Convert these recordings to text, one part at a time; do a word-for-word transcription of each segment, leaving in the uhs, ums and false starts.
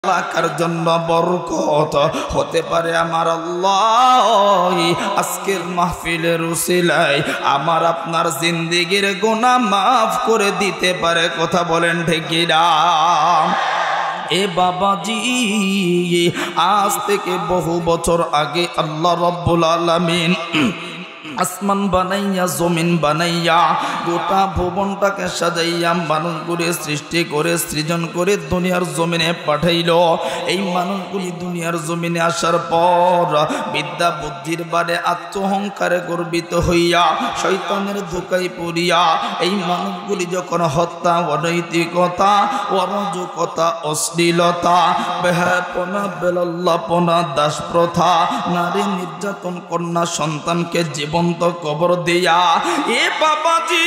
এলাকার জন্য বরকত হতে পারে আমার আল্লাহ আজকের মাহফিলের উসিলায় আমার আপনার জিন্দেগির গুনাহ মাফ করে দিতে পারে। কথা বলেন ঠিক কিনা? এ বাবাজি, আজ থেকে বহু বছর আগে আল্লাহ রাব্বুল আলামিন আসমান বানাইয়া জমিন বানাইয়া গোটা ভুবনটাকে সাজাইয়া মানুষগুলি সৃষ্টি করে সৃজন করে দুনিয়ার জমিনে পাঠাইল। এই মানুষগুলি দুনিয়ার জমিনে আসার পর বিদ্যা বুদ্ধির বারে আত্মহংকারে গর্বিত হইয়া শয়তানের ধোঁকায় পড়িয়া এই মানুষগুলি যখন হত্যা, অনৈতিকতা, অরাজকতা, অশ্লীলতা, বেহায়াপনা, বেলাল্লাপনা, দাস প্রথা, নারী নির্যাতন, কন্যা সন্তানকে জীবন কবর দিয়া এ বাবাজি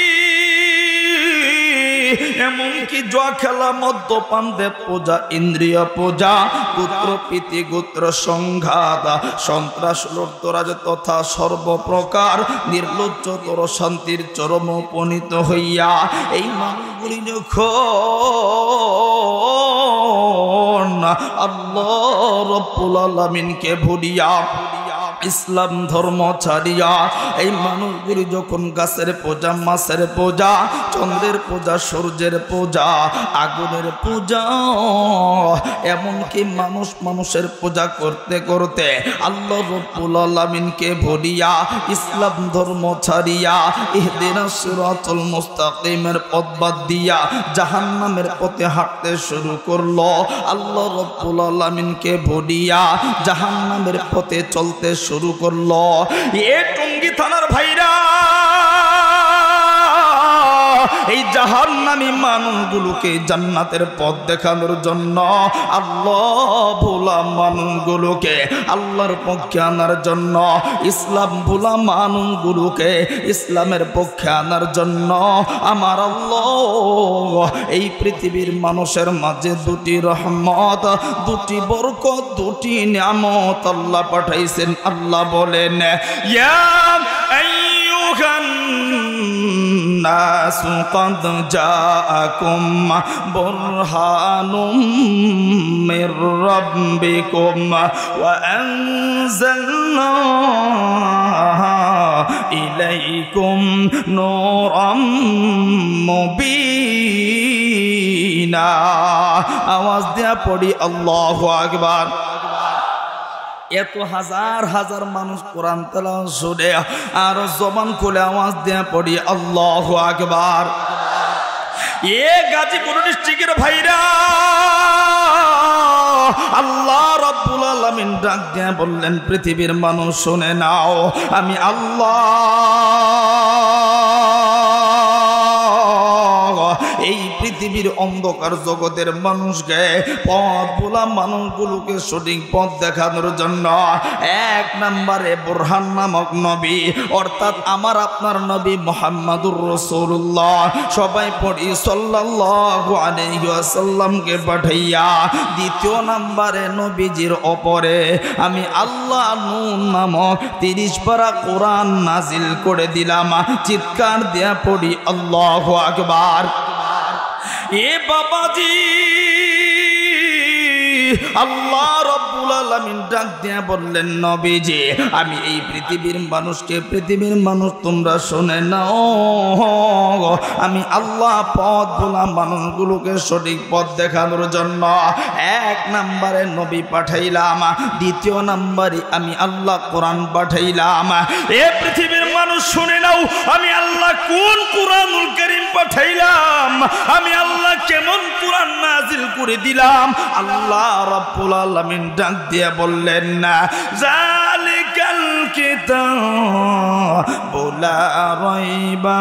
এমনকি জুয়া খেলা, মদ্যপান, দেব পূজা, ইন্দ্রিয় পূজা, পুত্র প্রীতি, গোত্র সংঘাত, সন্ত্রাস, লুটতরাজ তথা সর্বপ্রকার নির্লজ্জতর শান্তির চরম উপনীত হইয়া এই মানুষগুলি যখন আল্লাহ রাব্বুল আলামিনকে ভুলিয়া ইসলাম ধর্ম ছাড়িয়া এই মানুষগুলি যখন গাছের পূজা, মাছের পূজা, চন্দ্রের পূজা, সূর্যের পূজা, আগুনের পূজা, এমনকি মানুষ মানুষের পূজা করতে করতে আল্লাহ রাব্বুল আলামিনকে ভুলিয়া ইসলাম ধর্ম ছাড়িয়া ইহদিনাস সিরাতাল মুস্তাকিমের পথ বাদ দিয়া জাহান্নামের পথে হাঁটতে শুরু করলো। আল্লাহ রাব্বুল আলামিনকে ভুলিয়া জাহান্নামের পথে চলতে শুরু করলো। এ টঙ্গী থানার ভাইরা, এই জাহান্নামী মানুষগুলোকে জান্নাতের পথ দেখানোর জন্য আল্লাহ ভোলা মানুষগুলোকে আল্লাহর পক্ষে আনার জন্য, ইসলাম ভোলা মানুষগুলোকে ইসলামের পক্ষে আনার জন্য আমার আল্লাহ এই পৃথিবীর মানুষের মাঝে দুটি রহমত, দুটি বরকত, দুটি নিয়ামত আল্লাহ পাঠাইছেন। আল্লাহ বলেন, ইয়া আইয়ুহান الناس قد جاءكم برهان من ربكم وأنزلنا إليكم نورا مبينا। আওয়াজ দিয়া পড়ি আল্লাহু আকবার। এত হাজার হাজার মানুষ কোরআন তেলাওয়াত শুনে আর জবান খুলে আওয়াজ দিয়ে পড়ি আল্লাহু আকবার। এ গাজীপুর ডিস্ট্রিক্টের ভাইরা, আল্লাহ রাব্বুল আলামিন ডাক দিয়ে বললেন, পৃথিবীর মানুষ শুনে নাও, আমি আল্লাহ এই পৃথিবীর অন্ধকার জগতের মানুষকে, পথ ভোলা মানুষগুলোকে সঠিক পথ দেখানোর জন্য এক নম্বরে বুরহান নামক নবী, অর্থাৎ আমার আপনার নবী মুহাম্মাদুর রাসূলুল্লাহ, সবাই পড়ি সাল্লাল্লাহু আলাইহি ওয়াসাল্লামকে পাঠাইয়া দ্বিতীয় নম্বরে নবীজির ওপরে আমি আল্লাহ নূর নামক তিরিশ পারা কোরআন নাজিল করে দিলাম। চিৎকার দিয়া পড়ি আল্লাহু আকবার। এ বাবাজি, আল্লাহ রাব্বুল আলামিন ডাক দিয়া বললেন, নবীজি আমি এই পৃথিবীর মানুষকে, পৃথিবীর মানুষ তোমরা শুনে নাও, আমি আল্লাহ পথ ভোলা মানুষগুলোকে সঠিক পথ দেখানোর জন্য এক নম্বরে নবী পাঠাইলাম, দ্বিতীয় নম্বরে আমি আল্লাহ কোরআন পাঠাইলাম। এ পৃথিবীর মানুষ শুনে নাও, আমি আল্লাহ কোন কোরআনুল কারীম পাঠাইলাম, আমি আল্লাহ কেমন কোরআন নাজিল করে দিলাম। আল্লাহ রাব্বুল আলামিন ডাক দিয়ে বললেন, না যালিকাল কিতাবু লা রাইবা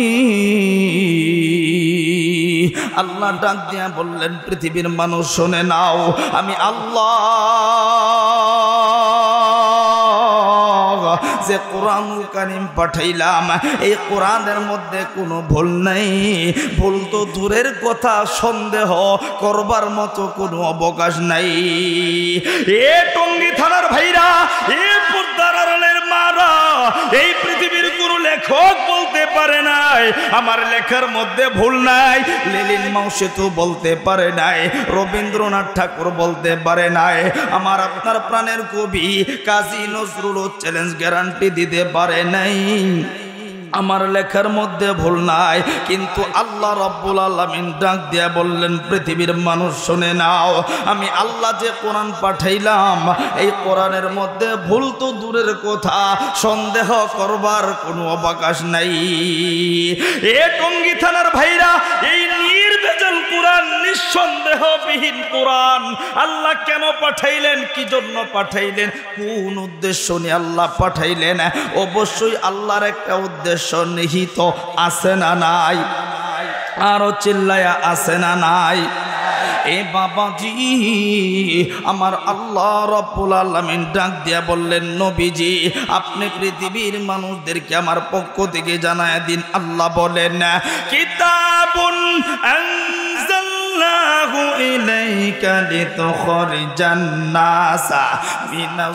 ফীহি। আল্লাহ ডাক দিয়ে বললেন, পৃথিবীর মানুষ শুনে নাও, আমি আল্লাহ যে কোরআনুল কারীম পাঠাইলাম এই কোরআনের মধ্যে কোনো ভুল নাই। ভুল তো দূরের কথা, সন্দেহ করবার মতো কোনো অবকাশ নাই। এ টঙ্গী থানার ভাইরা, এ পর্দার আড়ালের মারা, এই পৃথিবীর কোনো লেখক বলতে পারে নাই আমার লেখার মধ্যে ভুল নাই। লেলিন মাউসেতু বলতে পারে নাই, রবীন্দ্রনাথ ঠাকুর বলতে পারে নাই, আমার আপনার প্রাণের কবি কাজী নজরুলও চ্যালেঞ্জ গ্যারান্টি দিতে পারে নাই আমার লেখার মধ্যে ভুল নাই। কিন্তু আল্লাহ রাব্বুল আলামিন ডাক দিয়া বললেন, পৃথিবীর মানুষ শুনে নাও, আমি আল্লাহ যে কোরআন পাঠাইলাম এই কোরআনের মধ্যে ভুল তো দূরের কথা, সন্দেহ করবার কোনো অবকাশ নাই। এ টঙ্গী থানার ভাইরা, এই নির্ভেজাল কোরআন, নিঃসন্দেহবিহীন কোরআন আল্লাহ কেন পাঠাইলেন, কি জন্য পাঠাইলেন, কোন উদ্দেশ্য নিয়ে আল্লাহ পাঠাইলেন? অবশ্যই আল্লাহর একটা উদ্দেশ্য নিহিত আছে না নাই? আরো চিল্লায়া আছে না নাই? এ বাবাজি, আমার আল্লাহ রাব্বুল আলামিন ডাক দিয়া বললেন, নবীজি আপনি পৃথিবীর মানুষদেরকে আমার পক্ষ থেকে জানায় দিন। আল্লাহ বলেন, কিতাবুন আনজালনাহু ইলাইকা লিতুখরিজান নাসা মিনাজ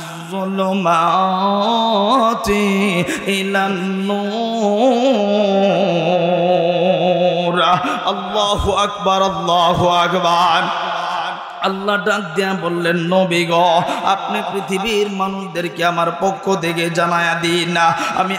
যুলুমাতি ইলান নূর। আল্লাহু আকবার, আল্লাহু আকবার। আল্লাহ ডাক দিয়া বললেন, নবী গো আপনি পৃথিবীর মানুষদেরকে আমার পক্ষ থেকে জানায়া দিন, আমি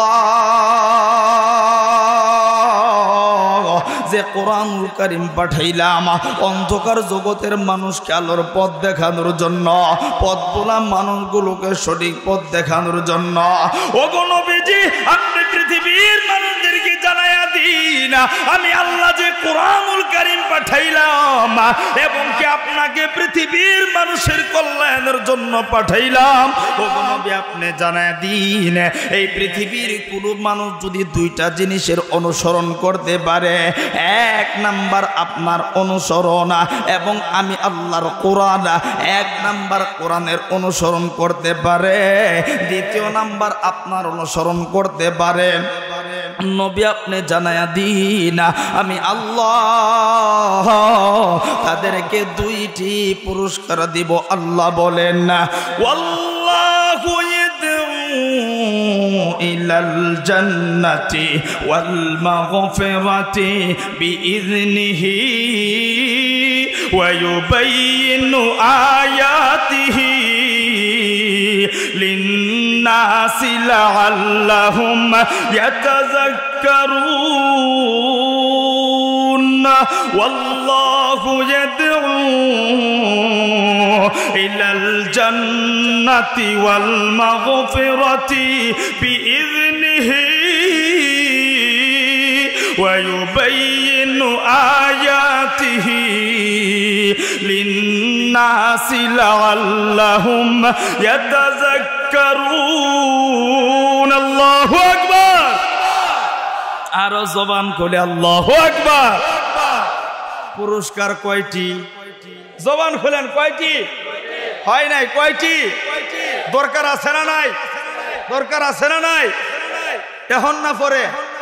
আল্লাহ যে কোরআনুল কারীম পাঠাইলাম অন্ধকার জগতের মানুষকে আলোর পথ দেখানোর জন্য, পথ ভোলা মানুষগুলোকে সঠিক পথ দেখানোর জন্য। ওগো নবীজি আপনি পৃথিবীর মানুষদেরকে জানায়া দিন, আমি আল্লাহ যে কোরআনুল কারীম পাঠাইলাম এবং কি আপনাকে পৃথিবীর মানুষের কল্যাণের জন্য পাঠাইলাম। ওগো নবী আপনি জানায়া দিন, এই পৃথিবীর কোনো মানুষ যদি দুইটা জিনিসের অনুসরণ করতে পারে, এক নাম্বার আপনার অনুসরণ এবং আমি আল্লাহর কোরআন, এক নাম্বার কোরআনের অনুসরণ করতে পারে, দ্বিতীয় নাম্বার আপনার অনুসরণ করতে পারে। নবী আপনি জানায়া দিন, আমি আল্লাহ তাদেরকে দুইটি পুরস্কার দিব। আল্লাহ বলেন, ওয়াল্লাহু ইয়াদউ ইলাল জান্নাতি ওয়াল মাগফিরাতি বিইذনিহি ওয়া ইউবাইয়িনু আয়াতিহি লিন্নাসি লাআল্লাহুম ইয়াতাযাক্কারুন। ওয়াল্লাহু ইয়াদউ ইলাল জান্নাতি ওয়াল মাগফিরাতি বিইذনিহি ওয়া ইউবাইয়িনু আয়াতিহি লিন্নাসি লাআল্লাহুম ইয়াতাযাক্কারুন। আল্লাহু আকবার। আরো জবান খুলে আল্লাহু আকবার। পুরস্কার কয়টি? জবান খুলেন, কয়টি? হয় নাই, কয়টি? দরকার আছে না নাই? দরকার আছে না নাই? এখন না পরে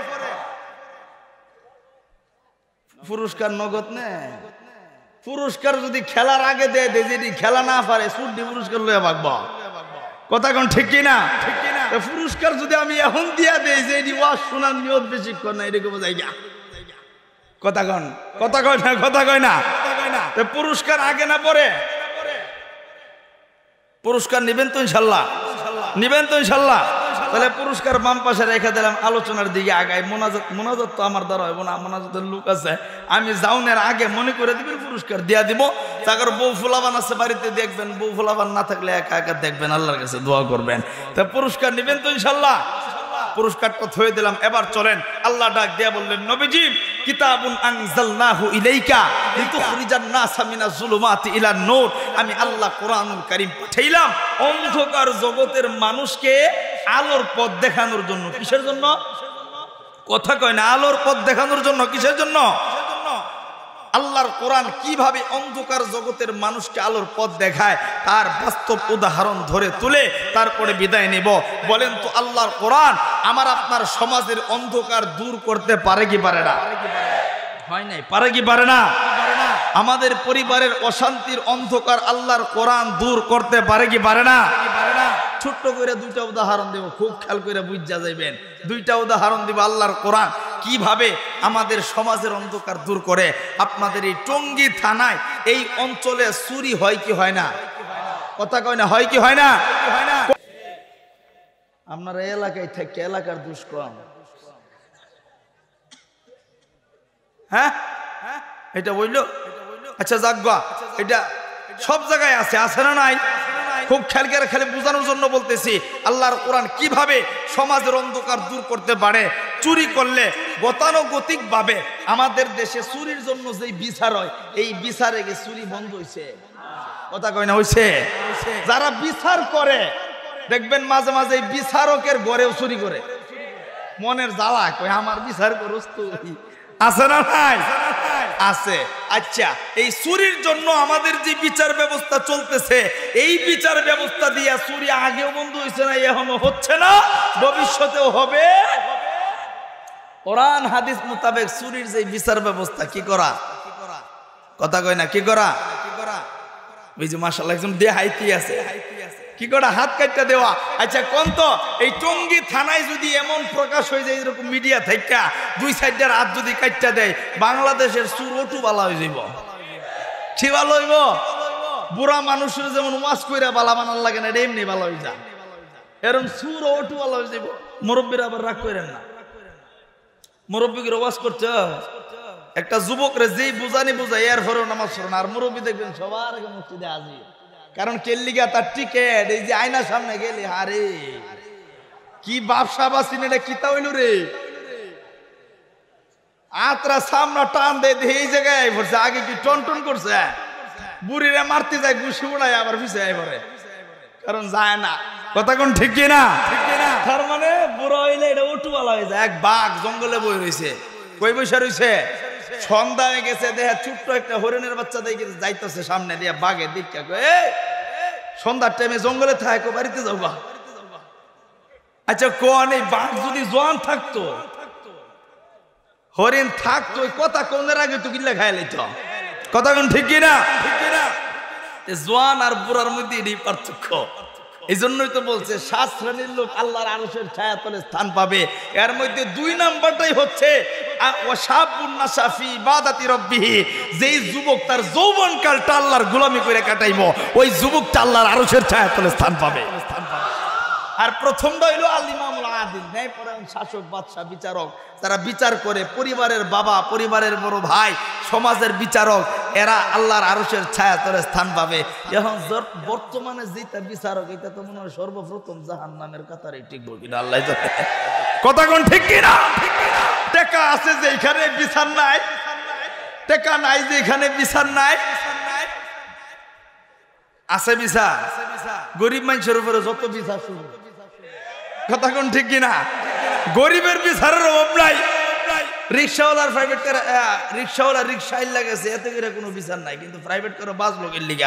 পুরস্কার নগদ নে, পুরস্কার যদি খেলার আগে দেয় দে, যদি খেলা না পারে সুড্ডি পুরস্কার লয়ে ভাগবা। কথা কোন ঠিক কিনা? পুরস্কার যদি আমি এখন দিয়া দেই যে এটি ওয়াজ শোনার নিয়ত বেশিক্ষণ না, এরকম যাই গা। কথা কন, কথা কয় না, কথা কয় না। পুরস্কার আগে না পরে? পুরস্কার নিবেন তো ইনশাল্লাহ? নিবেন তো ইনশাল্লাহ? তাহলে পুরস্কার বাম পাশে রেখে দিলাম, আলোচনার দিকে আগাই। মোনাজাত, মোনাজাত তো আমার দ্বারা হইব না, মোনাজাতের লোক আছে, আমি যাওনের আগে মনে করে দিবেন, পুরস্কার দিয়া দিব। তারপর বউ ফুলাবান আছে বাড়িতে দেখবেন, বউ ফুলাবান না থাকলে একা একা দেখবেন, আল্লাহর কাছে দোয়া করবেন। তা পুরস্কার নিবেন তো ইনশাল্লাহ? পুরস্কারটা থয়ে দিলাম। এবার চলেন, আল্লাহ ডাক দিয়া বললেন, নবীজি কিতাবুন আনজালনাহু ইলাইকা লিতুখরিজান নাসা মিনাজ যুলুমাতি ইলান নূর। আমি আল্লাহ কোরআনুল কারীম পাঠাইলাম অন্ধকার জগতের মানুষকে আলোর পথ দেখানোর জন্য। কিসের জন্য? কথা কয় না, আলোর পথ দেখানোর জন্য। কিসের জন্য? আল্লাহর কোরআন কিভাবে অন্ধকার জগতের মানুষকে আলোর পথ দেখায় তার বাস্তব উদাহরণ ধরে তুলে তারপরে বিদায় নেব। বলেন তো আল্লাহর কোরআন আমার আপনার সমাজের অন্ধকার দূর করতে পারে কি পারে না? হয় নাই, পারে কি পারে না? আমাদের পরিবারের অশান্তির অন্ধকার আল্লাহর কোরআন দূর করতে পারে কি পারে না? ছোট্ট করে দুইটা উদাহরণ দেব, খুব খেয়াল করে বুঝা যাইবেন। দুইটা উদাহরণ দিব আল্লাহর কোরআন কিভাবে আমাদের সমাজের অন্ধকার দূর করে। আপনাদের এই টঙ্গী থানায় এই অঞ্চলে চুরি হয় কি হয় না? কথা কয় না, হয় কি হয় না? আপনারা এলাকায় থেকে এলাকার দুষ্কর্ম, হ্যাঁ এটা বললো। আচ্ছা যাকবা, এটা সব জায়গায় আছে, আছে না নাই? খুব খেয়াল করে খালি বোঝানোর জন্য বলতেছি আল্লাহর কোরআন কিভাবে সমাজের অন্ধকার দূর করতে পারে। চুরি করলে গতানুগতিক ভাবে আমাদের দেশে চুরির জন্য যেই বিচার হয় এই বিচারে গিয়ে চুরি বন্ধ হয়েছে। কথা কয় না, হয়েছে? যারা বিচার করে দেখবেন মাঝে মাঝে বিচারকের ঘরেও চুরি করে, মনের জ্বালা কয় আমার বিচার করস তুই, আছে না নাই? আছে। আচ্ছা, এই চুরির জন্য আমাদের যে বিচার ব্যবস্থা চলতেছে এই বিচার ব্যবস্থা দিয়ে চুরি আগেও বন্ধ হয়েছে না, এখনো হচ্ছে না, ভবিষ্যতেও হবে। কোরআন হাদিস মোতাবেক চুরির যে বিচার ব্যবস্থা কি করা, কথা কয় না, কি করা? ওই যে মাশাআল্লাহ একজন দেহাইতি আছে, কি করা? হাত কাটটা দেওয়া। আচ্ছা কোন তো এই টঙ্গী থানায় যদি এমন প্রকাশ হয়ে যায় এরকম মিডিয়া থেকে দুই সাইডের হাত যদি কাটটা দেয় বাংলাদেশের চুর ওটু বালা হয়ে যাইব। ঠিক ভালো হইব? বুড়া মানুষের যেমন ওয়াজ কইরা বালা বানার লাগে না, এটা এমনি বালা হয়ে যায়, এরকম চুর ওটু বালা হয়ে যাইব। মুরব্বীরা আবার রাগ করেন না, মুরব্বীকে ওয়াজ করছে একটা যুবকরে যেই বুঝানি বুঝাই এর পরেও নামাজ পড়ে না, আর মুরব্বী দেখবেন সবার আগে মসজিদে হাজির। কারণ কেল্লিগা তার টিকেট, এই যে আয়নার সামনে গেলে হারে কি বাপসা বাসিন, এটা কিতা হইল রে, আত্রা সামনা টান দেয় এই জায়গায় পড়ছে, আগে কি টন টন করছে, বুড়িরা মারতে যায় ঘুষি উড়ায় আবার পিছিয়ে পড়ে, কারণ যায় না। কথা কোন ঠিক না? তার মানে বুড়ো হইলে এটা উটুওয়ালা হয়ে যায়। এক বাঘ জঙ্গলে বই রয়েছে, কই বৈশা রয়েছে, সন্ধ্যা হয়ে গেছে, দেখা ছোট্ট একটা হরিণের বাচ্চা দেখে যাইতেছে সামনে দিয়ে, বাঘের দিকে সন্ধ্যার টাইমে জঙ্গলে থাকে বাড়িতে যাবা। আচ্ছা কোন এই বাঘ যদি জোয়ান থাকতো, হরিণ থাকতো, কথা কোনের আগে তো কিল্লা খাই লাইত। কথা কোন ঠিক না? জোয়ান আর বুড়ার মধ্যে এই পার্থক্য। এই জন্যই তো বলছে সাত শ্রেণীর লোক আল্লাহর আরশের ছায়াতলে স্থান পাবে। এর মধ্যে দুই নাম্বারটাই হচ্ছে যেই যুবক তার যৌবনকালটা আল্লাহর গোলামি করে কাটাইব, ওই যুবকটা আল্লাহর আরশের ছায়াতলে স্থান পাবে। আর প্রথমটা হইল আল ইমামুল আদিল, ন্যায়পরায়ণ শাসক, বাদশাহ, বিচারক, যারা বিচার করে, পরিবারের বাবা, পরিবারের বড় ভাই, সমাজের বিচারক, এরা আল্লাহর আরশের ছায়াতলে স্থান পাবে। এখন বর্তমানে যেটা বিচারক, এটা তো মনে হয় সর্বপ্রথম জাহান্নামের কাতারে টিকবো কিনা আল্লাহ জানে। কথা কোন ঠিক কিনা? টাকা আছে যে এখানে বিচার নাই, টাকা নাই যে এখানে বিচার নাই, আছে বিচার। গরিব মানুষের উপরে যত বিচার শুরু। কথা কোন ঠিক কিনা? গরিবের বিচারের অভাব নাই, রিক্সাওয়ালার প্রাইভেট করে, রিক্সাওয়ালা রিক্সা ইল্লা গেছে এতে করে কোনো বিচার নাই, কিন্তু প্রাইভেট করে বাস লোকের লিগা।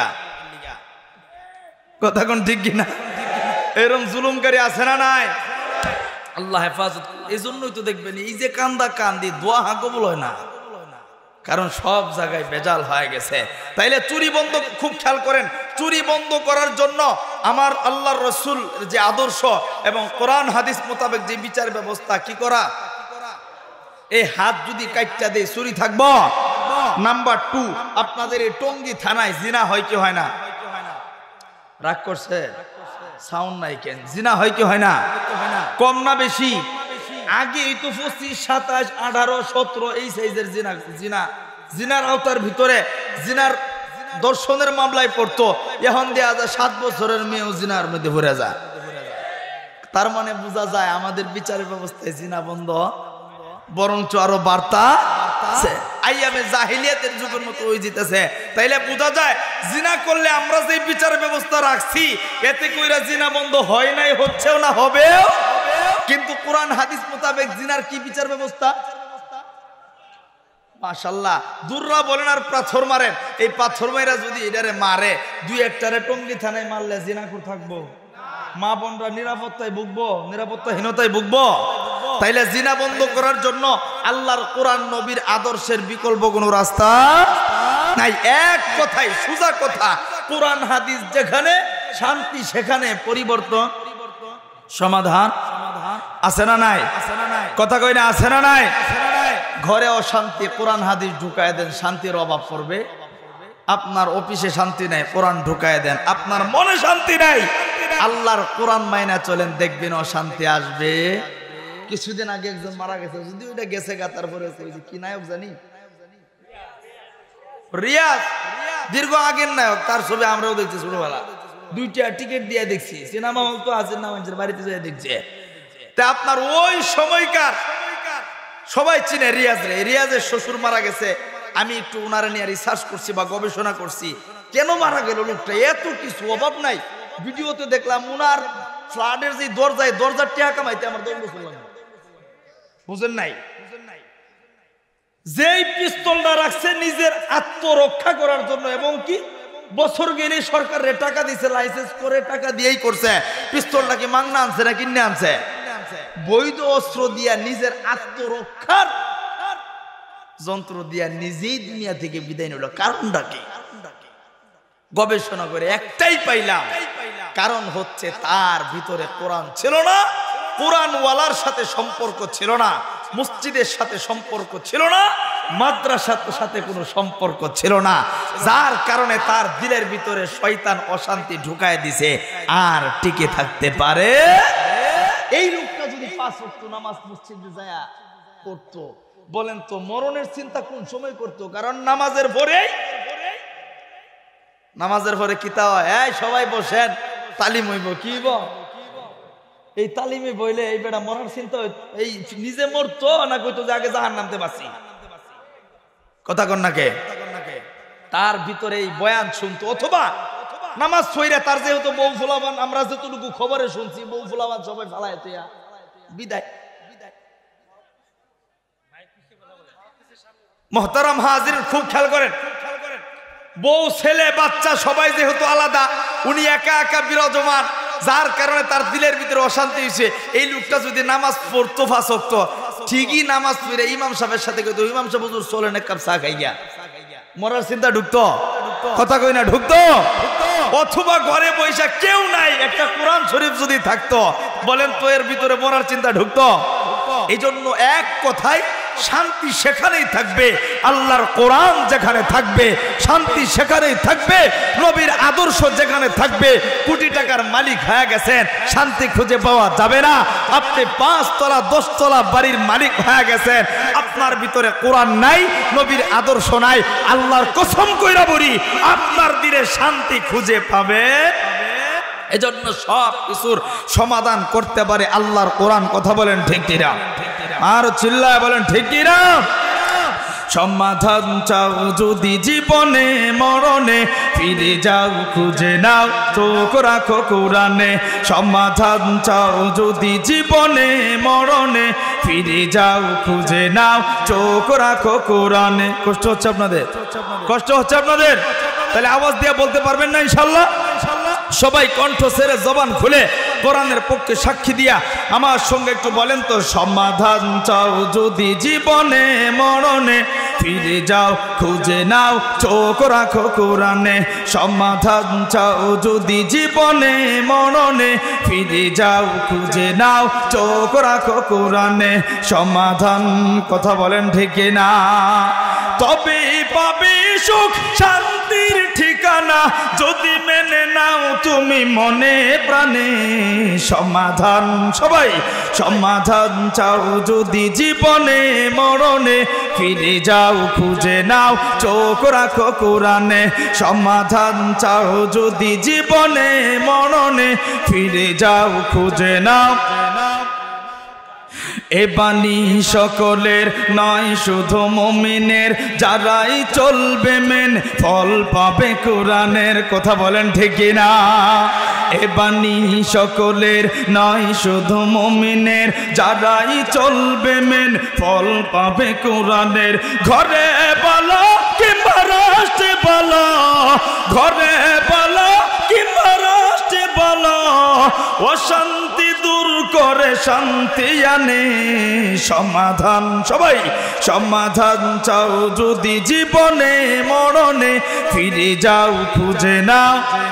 কথা কোন ঠিক কিনা? এরকম জুলুমকারী আছে না নাই? আল্লাহ হেফাজত। এই জন্যই তো দেখবেন এই যে কান্দা কান্দি দোয়া হা কবুল হয় না, কারণ সব জায়গায় বেজাল হয়ে গেছে। তাইলে চুরি বন্ধ, খুব খেয়াল করেন, চুরি বন্ধ করার জন্য আমার আল্লাহর রসুল যে আদর্শ এবং কোরআন হাদিস মোতাবেক যে বিচার ব্যবস্থা কি করা, এই হাত যদি কাটটা দেয় চুরি থাকবো। নাম্বার টু, আপনাদের এই টঙ্গী থানায় জিনা হয় কি হয় না? রাগ করছে, সাউন্ড নাই কেন? জিনা হয় কি হয় না? কম না বেশি? আগে এই তো পঁচিশ, সাতাশ, আঠারো, সতেরো এই সাইজের জিনা, জিনা জিনার আওতার ভিতরে জিনার দর্শনের মামলায় পড়তো। এখন দেয়া যায় সাত বছরের মেয়েও জিনার মধ্যে ভরে যায়। তার মানে বোঝা যায় আমাদের বিচার ব্যবস্থায় জিনা বন্ধ, বরঞ্চ আরো বার্তা আইয়ামে জাহিলিয়াতের যুগের মতো হয়ে যেতেছে। তাইলে বোঝা যায় জিনা করলে আমরা যে বিচার ব্যবস্থা রাখছি এতে কইরা জিনা বন্ধ হয় নাই, হচ্ছেও না, হবেও। কিন্তু কোরআন হাদিস মোতাবেক জিনার কি বিচার ব্যবস্থা? মাশাআল্লাহ। দুররা বলেন আর পাথর মারেন, এই পাথর মাইরা যদি এটারে মারে, দুই একটারে টঙ্গি থানায় মারলে জিনাকুর থাকবো? মা বোনরা নিরাপত্তায় ভুগবো, নিরাপত্তাহীনতায় ভুগবো? তাইলে জিনা বন্ধ করার জন্য আল্লাহর কোরআন নবীর আদর্শের বিকল্প কোনো রাস্তা নাই। এক কথাই সোজা কথা, কোরআন হাদিস যেখানে শান্তি সেখানে পরিবর্তন সমাধান আছে না নাই? কথা কই না আছে না নাই? ঘরে অশান্তি, কোরআন হাদিস ঢুকায় দেন, শান্তির অভাব পড়বে। আপনার অফিসে শান্তি নাই, কোরআন ঢুকায় দেন। আপনার মনে শান্তি নাই, আল্লাহর কোরআন মাইনা চলেন, দেখবেন অশান্তি আসবে। কিছুদিন আগে একজন মারা গেছে, যদি ওইটা গেছে গা, তারপরে কি নায়ক জানি, রিয়াজ, দীর্ঘ আগের নায়ক, তার ছবি আমরাও দেখছি ছোটবেলা, দুইটা টিকিট দিয়ে দেখছি, সিনেমা হল তো আছে না, মানুষের বাড়িতে যেয়ে দেখছে। তা আপনার ওই সময়কার সবাই চিনে রিয়াজ রে, রিয়াজের শ্বশুর মারা গেছে। আমি একটু ওনারা নিয়ে রিসার্চ করছি বা গবেষণা করছি, কেন মারা গেল লোকটা, এত কিছু অভাব নাই। ভিডিওতে দেখলাম উনার ফ্ল্যাটের যে দরজায়, দরজার টিয়া কামাইতে আমার দশ বছর লাগে, বুঝেন নাই? যেই পিস্তলটা রাখছে নিজের আত্মরক্ষা করার জন্য, এবং কি বছর গেলে সরকারের টাকা দিছে, লাইসেন্স করে টাকা দিয়েই করছে। পিস্তলটা কি মাংনা আনছে না কিনে আনছে? বৈধ অস্ত্র দিয়া নিজের আত্মরক্ষার যন্ত্র দিয়া নিজেই দুনিয়া থেকে বিদায় নিল। কারণটা কি? গবেষণা করে একটাই পাইলাম, কারণ হচ্ছে তার ভিতরে কোরআন ছিল না, কোরআনওয়ালার সাথে সম্পর্ক ছিল না, মসজিদের সাথে সম্পর্ক ছিল না, মাদ্রাসার সাথে কোনো সম্পর্ক ছিল না, যার কারণে তার দিলের ভিতরে শয়তান অশান্তি ঢুকায় দিছে, আর টিকে থাকতে পারে। এই লোকটা যদি পাঁচ ওয়াক্ত নামাজ মসজিদে যায় করতো, বলেন তো মরণের চিন্তা কোন সময় করতো? কারণ নামাজের পরে, নামাজের পরে কিতা হয়, এই সবাই বসেন, তালিম হইব, কি বল এই তালিমে বইলে এই বেটা মরার চিন্তা, এই নিজে মরতো না কইতো যে আগে জাহান নামতে পারছি? কথা কন না কে? তার ভিতরে এই বয়ান শুনতো, অথবা নামাজ ছইরা তার যেহেতু বউ ফুলাবান, আমরা যতটুকু খবরে শুনছি, বউ ফুলাবান সবাই ফালায় তুইয়া বিদায়। মুহতারাম হাজির, খুব খেয়াল করেন, বউ ছেলে বাচ্চা সবাই যেহেতু আলাদা, উনি একা একা বিরাজমান, যার কারণে তার দিলের ভিতরে অশান্তি হয়েছে। এই লোকটা যদি নামাজ পড়তো পাঁচ ওয়াক্ত, ঠিকই নামাজ পড়ে ইমাম সাহেবের সাথে কইতো, ইমাম সাহেব হুজুর চলেন এক কাপ চা খাইয়া, মরার চিন্তা ঢুকতো? কথা কই না ঢুকতো? অথবা ঘরে বৈশা কেউ নাই, একটা কোরআন শরীফ যদি থাকতো, বলেন তো এর ভিতরে মরার চিন্তা ঢুকতো? এই জন্য এক কথায় শান্তি সেখানেই থাকবে, আল্লাহর কোরআন যেখানে থাকবে শান্তি সেখানেই থাকবে, নবীর আদর্শ যেখানে থাকবে। কোটি টাকার মালিক হয়ে গেছেন, শান্তি খুঁজে পাওয়া যাবে না। আপনি পাঁচ তলা দশ তলা বাড়ির মালিক হয়ে গেছেন, আপনার ভিতরে কোরআন নাই, নবীর আদর্শ নাই, আল্লাহর কসম কইরা বলি আপনার দিলে শান্তি খুঁজে পাবে। এজন্য সব কিছুর সমাধান করতে পারে আল্লাহর কোরআন। কথা বলেন ঠিক কিনা? আর চিল্লায় বলেন ঠিক কিনা? সমাধান চাও যদি জীবনে মরণে, ফিরে যাও খুঁজে নাও চোখ রাখো কোরআনে। সমাধান চাও যদি জীবনে মরণে, ফিরে যাও খুঁজে নাও চোখ রাখো কোরআনে। কষ্ট হচ্ছে আপনাদের? কষ্ট হচ্ছে আপনাদের? তাহলে আওয়াজ দিয়ে বলতে পারবেন না ইনশাল্লাহ? সবাই কণ্ঠ ছেড়ে জবান খুলে কোরআনের পক্ষে সাক্ষী দিয়া আমার সঙ্গে একটু বলেন তো, সমাধান চাও যদি জীবনে মরণে, ফিরে যাও খুঁজে নাও চোখ রাখো কোরআনে। সমাধান চাও যদি জীবনে মরণে, ফিরে যাও খুঁজে নাও চোখ রাখো কোরআনে। সমাধান, কথা বলেন ঠিক না? তবে পাবে সুখ শান্তির ঠিকানা, যদি মেনে নাও তুমি মনে প্রাণে। সমাধান, সবাই সমাধান চাও যদি জীবনে মরণে, ফিরে যাও খুঁজে নাও চোখ রাখো কোরআনে। সমাধান চাও যদি জীবনে মরণে, ফিরে যাও খুঁজে নাও। এ বাণী সকলের নয় শুধু মুমিনের, যারাই চলবে মেন ফল পাবে কোরআনের। কথা বলেন ঠিক না? এ বাণী সকলের নয় শুধু মুমিনের, যারাই চলবে মেন ফল পাবে কোরআনের। ঘরে বলো কিংবা রাষ্ট্রে বলো, ঘরে বলো কিংবা রাষ্ট্রে বলো, অশান্তি দূর করে শান্তি আনে সমাধান। সবাই সমাধান চাও যদি জীবনে মরণে, ফিরে যাও খুঁজে নাও।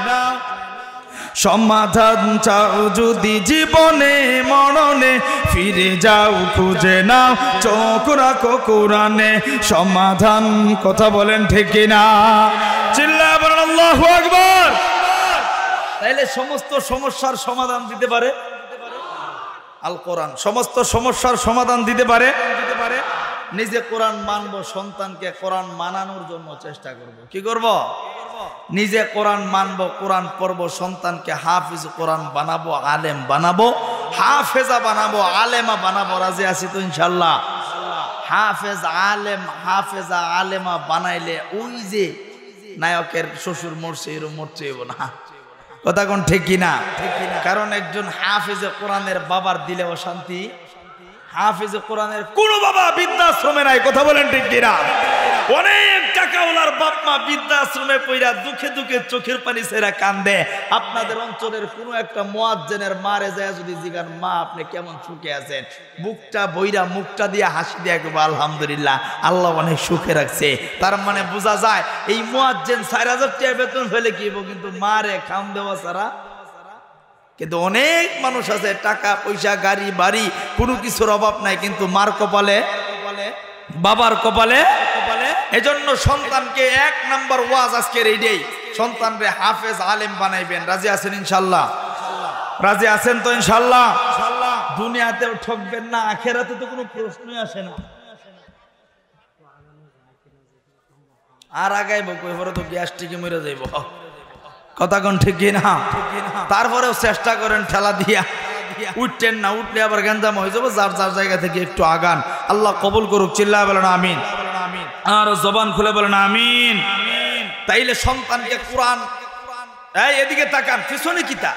সমাধান চাও যদি জীবনে মরণে, ফিরে যাও খুঁজে নাও, চোখ রাখো কোরআনে। সমাধান কথা বলেন ঠিক কিনা? চিল্লায়ে বলেন আল্লাহু আকবার। তাইলে সমস্ত সমস্যার সমাধান দিতে পারে আল কোরআন। সমস্ত সমস্যার সমাধান দিতে পারে দিতে পারে নিজে কোরআন মানবো, সন্তানকে কোরআন মানানোর জন্য চেষ্টা করব। কি করব? নিজে কোরআন মানবো, কোরআন পড়বো, সন্তানকে হাফিজ কোরআন বানাবো, আলেম বানাবো, হাফেজা বানাবো, আলেমা বানাবো। রাজি আছি তো ইনশাল্লাহ? হাফেজ আলেম হাফেজা আলেমা বানাইলে ওই যে নায়কের শ্বশুর মরছে এরকম মরছে না। কথা কোন ঠিক কিনা? কারণ একজন হাফেজে কোরআনের বাবার দিলে অশান্তি, হাফেজে কোরআনের কোন বাবা বৃদ্ধাশ্রমে নাই। কথা বলেন ঠিক কিনা? অনেক টাকাওয়ালার বাপ মা বৃদ্ধাশ্রমে পইরা দুঃখে দুঃখে চোখের পানি ছেড়া কান্দে। আপনাদের অঞ্চলের কোনো একটা মুয়াজ্জিনের মারে যায় যদি জিগান, মা আপনি কেমন সুখে আছেন, বুকটা বইরা মুখটা দিয়ে হাসি দিয়ে একবার আলহামদুলিল্লাহ আল্লাহ অনেক সুখে রাখছে। তার মানে বোঝা যায় এই মুয়াজ্জিন চার হাজার টাকা বেতন ফেলে কি, কিন্তু মারে খাম দেওয়া ছাড়া। কিন্তু অনেক মানুষ আছে টাকা পয়সা গাড়ি বাড়ি কোনো কিছুর অভাব নাই, কিন্তু মার কপালে বাবার কপালে। এজন্য সন্তানকে এক নাম্বার ওয়াজ আজকের এইটাই, সন্তানরে হাফেজ আলেম বানাইবেন। রাজি আছেন ইনশাল্লাহ? রাজি আছেন তো ইনশাল্লাহ? দুনিয়াতেও ঠকবেন না, আখেরাতে তো কোনো প্রশ্নই আসে না। আর আগাইব কই পরে তো গ্যাস্ট্রিকে মরে যাইব। কথা কোন ঠিক না? তারপরেও চেষ্টা করেন ঠেলা দিয়া উঠতেন না, উঠলে আবার গেঞ্জাম হয়ে যাবো। যার যার জায়গা থেকে একটু আগান, আল্লাহ কবুল করুক। চিল্লায় বলেন আমিন। আর জবান খুলে বলেন আমিন। তাইলে সন্তানকে কোরআন, এই এদিকে তাকান, পিছনে কিতা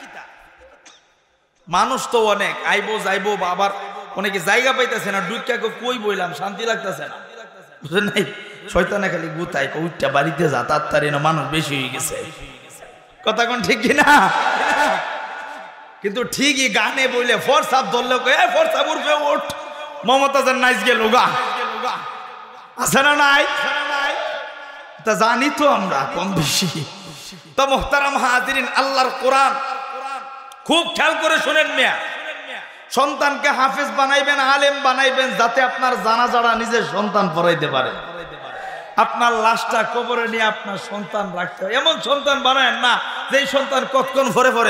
মানুষ তো অনেক আইবো যাইবো, আবার অনেকে জায়গা পাইতেছে না, ডুইকাকে কই বইলাম শান্তি লাগতেছে না, বুঝলেন নাই? শয়তানে খালি গুতায় উঠটা বাড়িতে যা, তাড়াতাড়ি না মানুষ বেশি হয়ে গেছে। কথা কোন ঠিক কিনা? কিন্তু ঠিকই গানে বইলে ফরসাপ ধরলে ফরসাপ উঠবে, ওঠ মমতাজের নাইজ গেল গা, আছে না নাই? তা জানি তো আমরা কম বেশি। তো মুহতারাম হাজিরিন, আল্লাহর কোরআন খুব খেয়াল করে শুনেন মিয়া। সন্তানকে হাফেজ বানাইবেন, আলেম বানাইবেন, যাতে আপনার জানাজারা নিজের সন্তান পড়াইতে পারে। আপনার লাশটা কবরে নিয়ে আপনার সন্তান রাখতে হয়। এমন সন্তান বানায়েন না যে সন্তান কতক্ষণ ভরে ভরে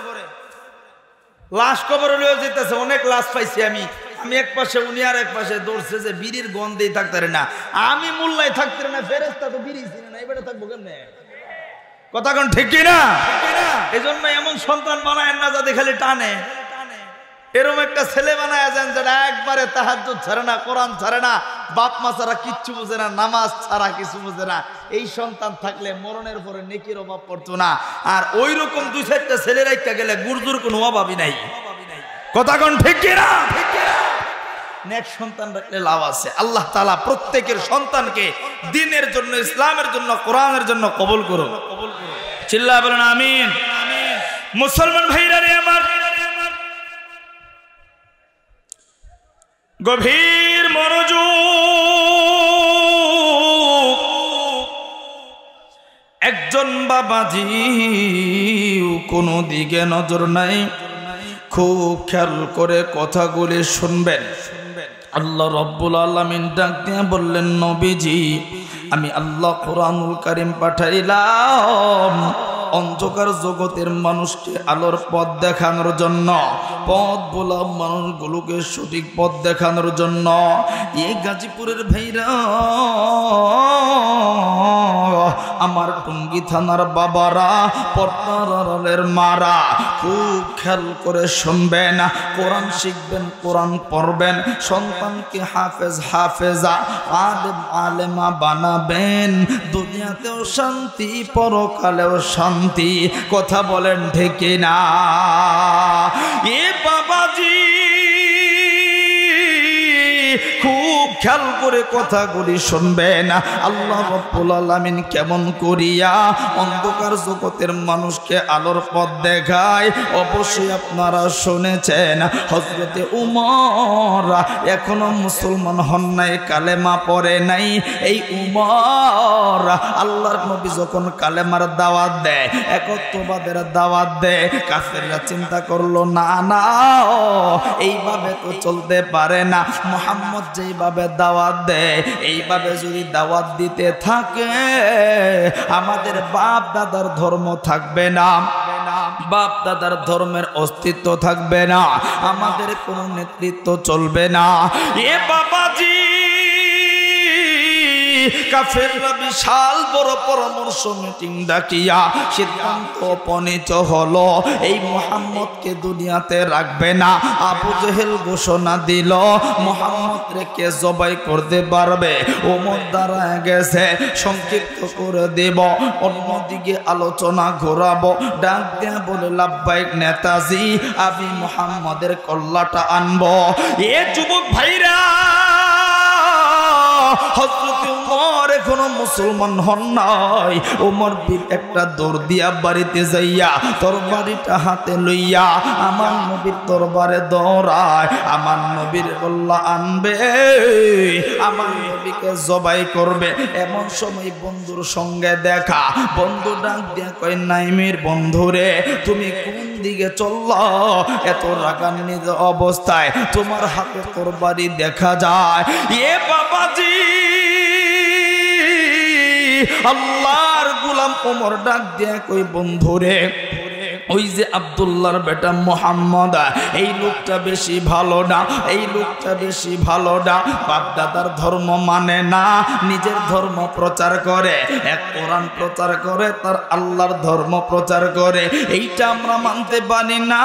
লাশ কবরে নিয়ে যেতেছে। অনেক লাশ পাইছি আমি, আমি এক পাশে উনি আর এক পাশে দৌড়ছে যে বিড়ির গন্ধেই থাকতে না। আমি মোল্লায় থাকতে না, ফেরেশতা তো বিড়ি চিনে না, এবারে থাকবো কেমনে? কথা কোন ঠিক কিনা? এই জন্য এমন সন্তান বানায়েন না যাতে খালি টানে। এরকম একটা ছেলে বানায় যান যেটা একবারে তাহাজ্জুদ ছাড়ে না, কোরআন ছাড়ে না, বাপ মা ছাড়া কিচ্ছু বুঝে না, নামাজ ছাড়া কিছু বুঝে না। এই সন্তান থাকলে মরণের পরে নেকির অভাব পড়তো না। আর ওই রকম দুই চারটা ছেলে রাখতে গেলে গুরজুর কোনো অভাবই নাই। কথা কোন ঠিক কিনা? নেক সন্তান রাখলে লাভ আছে। আল্লাহ তাআলা প্রত্যেকের সন্তানকে দ্বীনের জন্য, ইসলামের জন্য, কোরআনের জন্য কবুল করুন। চিল্লায়ে বলেন আমিন। মুসলমান ভাইরা রে আমার, গভীর মনোযোগ। একজন বাবাজি কোনো দিকে নজর নাই, খুব খেয়াল করে কথাগুলি শুনবেন। আল্লাহ রব্বুল আলামিন ডাক দিয়ে বললেন, নবীজি আমি আল্লাহ কোরআনুল কারীম পাঠাইলাম অন্ধকার জগতের মানুষকে আলোর পথ দেখানোর জন্য, পথ বলা মানুষগুলোকে সঠিক পথ দেখানোর জন্য। এই গাজীপুরের ভাইরা, আমার টঙ্গী থানার বাবারা, পর্দার আড়ালের মারা, খুব খেয়াল করে শুনবেন, কোরআন শিখবেন, কোরআন পড়বেন, সন্তানকে হাফেজ হাফেজা আলেম আলেমা বানাবেন। দুনিয়াতেও শান্তি, পরকালেও শান্তি। কথা বলেন ঠিক না? এ বাবাজি খুব খেয়াল করে কথাগুলি শুনবেন। আল্লাহ রাব্বুল আলামিন কেমন করিয়া অন্ধকার জগতের মানুষকে আলোর পথ দেখায়। অবশ্যই আপনারা শুনেছেন হযরতে উমর এখনো মুসলমান হন নাই, কালেমা পড়ে নাই। এই উমর আল্লাহর নবী যখন কালেমার দাওয়াত দেয়, একত্ববাদের দাওয়াত দেয়, কাফেররা চিন্তা করলো না না এইভাবে তো চলতে পারে না। মুহাম্মদ যেইভাবে দাওয়াত দেয়, এইভাবে যদি দাওয়াত দিতে থাকে আমাদের বাপ দাদার ধর্ম থাকবে না, বাপ দাদার ধর্মের অস্তিত্ব থাকবে না, আমাদের কোনো নেতৃত্ব চলবে না। এ বাবাজি কাফেররা বিশাল বড় পরামর্শ মিটিং ডাকিয়া সিদ্ধান্ত উপনীত হলো এই মুহাম্মদকে দুনিয়াতে রাখবে না। আবু জেহেল ঘোষণা দিল মুহাম্মদ রেখে জবাই করতে পারবে। ওমর দাঁড়ায় গেছে, সংক্ষিপ্ত করে দেব, অন্যদিকে আলোচনা ঘোরাবো। ডাক দেয়া বলে লাব্বাইক নেতাজি, আমি মুহাম্মদের কল্লাটা আনবো। এ যুবক ভাইরা, হযরত ওমর এখনো মুসলমান হন নাই। ওমর বীর একটা দৌড় দিয়া বাড়িতে যাইয়া তরবারিটা হাতে লইয়া আমার নবীর দরবারে দৌড়ায়। আমার নবীর কল্লা আনবে, আমার নবীকে জবাই করবে। এমন সময় বন্ধুর সঙ্গে দেখা। বন্ধু ডাক দিয়া কয়, নাইমের বন্ধুরে তুমি কোন দিকে চলল? এত রাগান্বিত অবস্থায় তোমার হাতে তরবারি দেখা যায়। এ বাবাজি আল্লাহর গোলাম ওমর ডাক দিয়ে কই, বন্ধুরে ওই যে আব্দুল্লাহর বেটা মুহাম্মদ, এই লোকটা বেশি ভালো না, এই লোকটা বেশি ভালো না। বাপ দাদার ধর্ম মানে না, নিজের ধর্ম প্রচার করে, এক কোরআন প্রচার করে, তার আল্লাহর ধর্ম প্রচার করে। এইটা আমরা মানতে পারি না।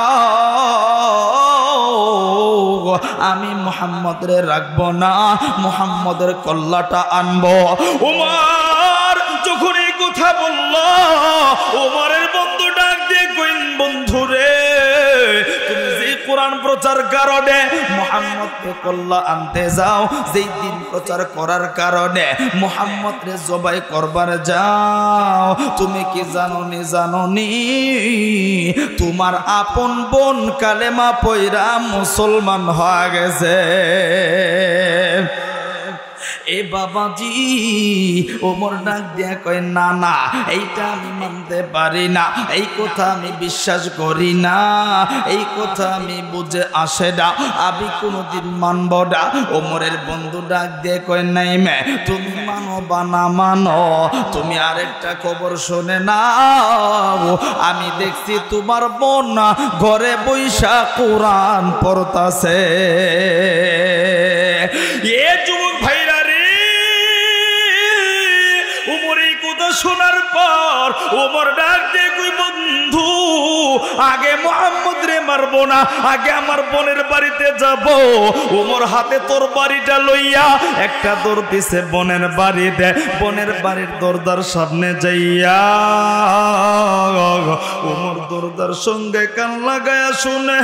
আমি মুহাম্মদরে রাখবো না, মুহাম্মদের কল্লাটা আনবো। ওমর যখন এই কথা বলল, ওমরের বন্ধু ডাক দিয়ে কইন, বন্ধুরে তুমি যে কোরআন প্রচার কারণে মুহাম্মদকে কল্লা আনতে যাও, যেই দিন প্রচার করার কারণে মুহাম্মদরে জবাই করবার যাও, তুমি কি জানোনি জানোনি তোমার আপন বোন কালেমা পয়রা মুসলমান হয়ে গেছে। এ বাবাজি ওমর ডাক দিয়া কয়, না না এইটা আমি মানতে পারি না, এই কথা আমি বিশ্বাস করি না, এই কথা আমি বুঝে আসে না, আমি কোনোদিন মানব না। ওমরের বন্ধু ডাক দিয়ে কয়, নাই মে তুমি মানো বা না মানো, তুমি আরেকটা খবর শুনে নাও, আমি দেখছি তোমার বোন ঘরে বৈশা কোরআন পড়তাছে। এ যুবক ভাইরা, শোনার পর ওমর ডাক দিয়ে কই, বন্ধু আগে মুহাম্মদ রে মারবো না, আগে আমার বোনের বাড়িতে যাব। ওমর হাতে তোর বাড়িটা লইয়া একটা দৌড় দিছে বোনের বাড়িতে। বোনের বাড়ির দরজার সামনে যাইয়া ওমর দরজার সঙ্গে কান লাগায়া শুনে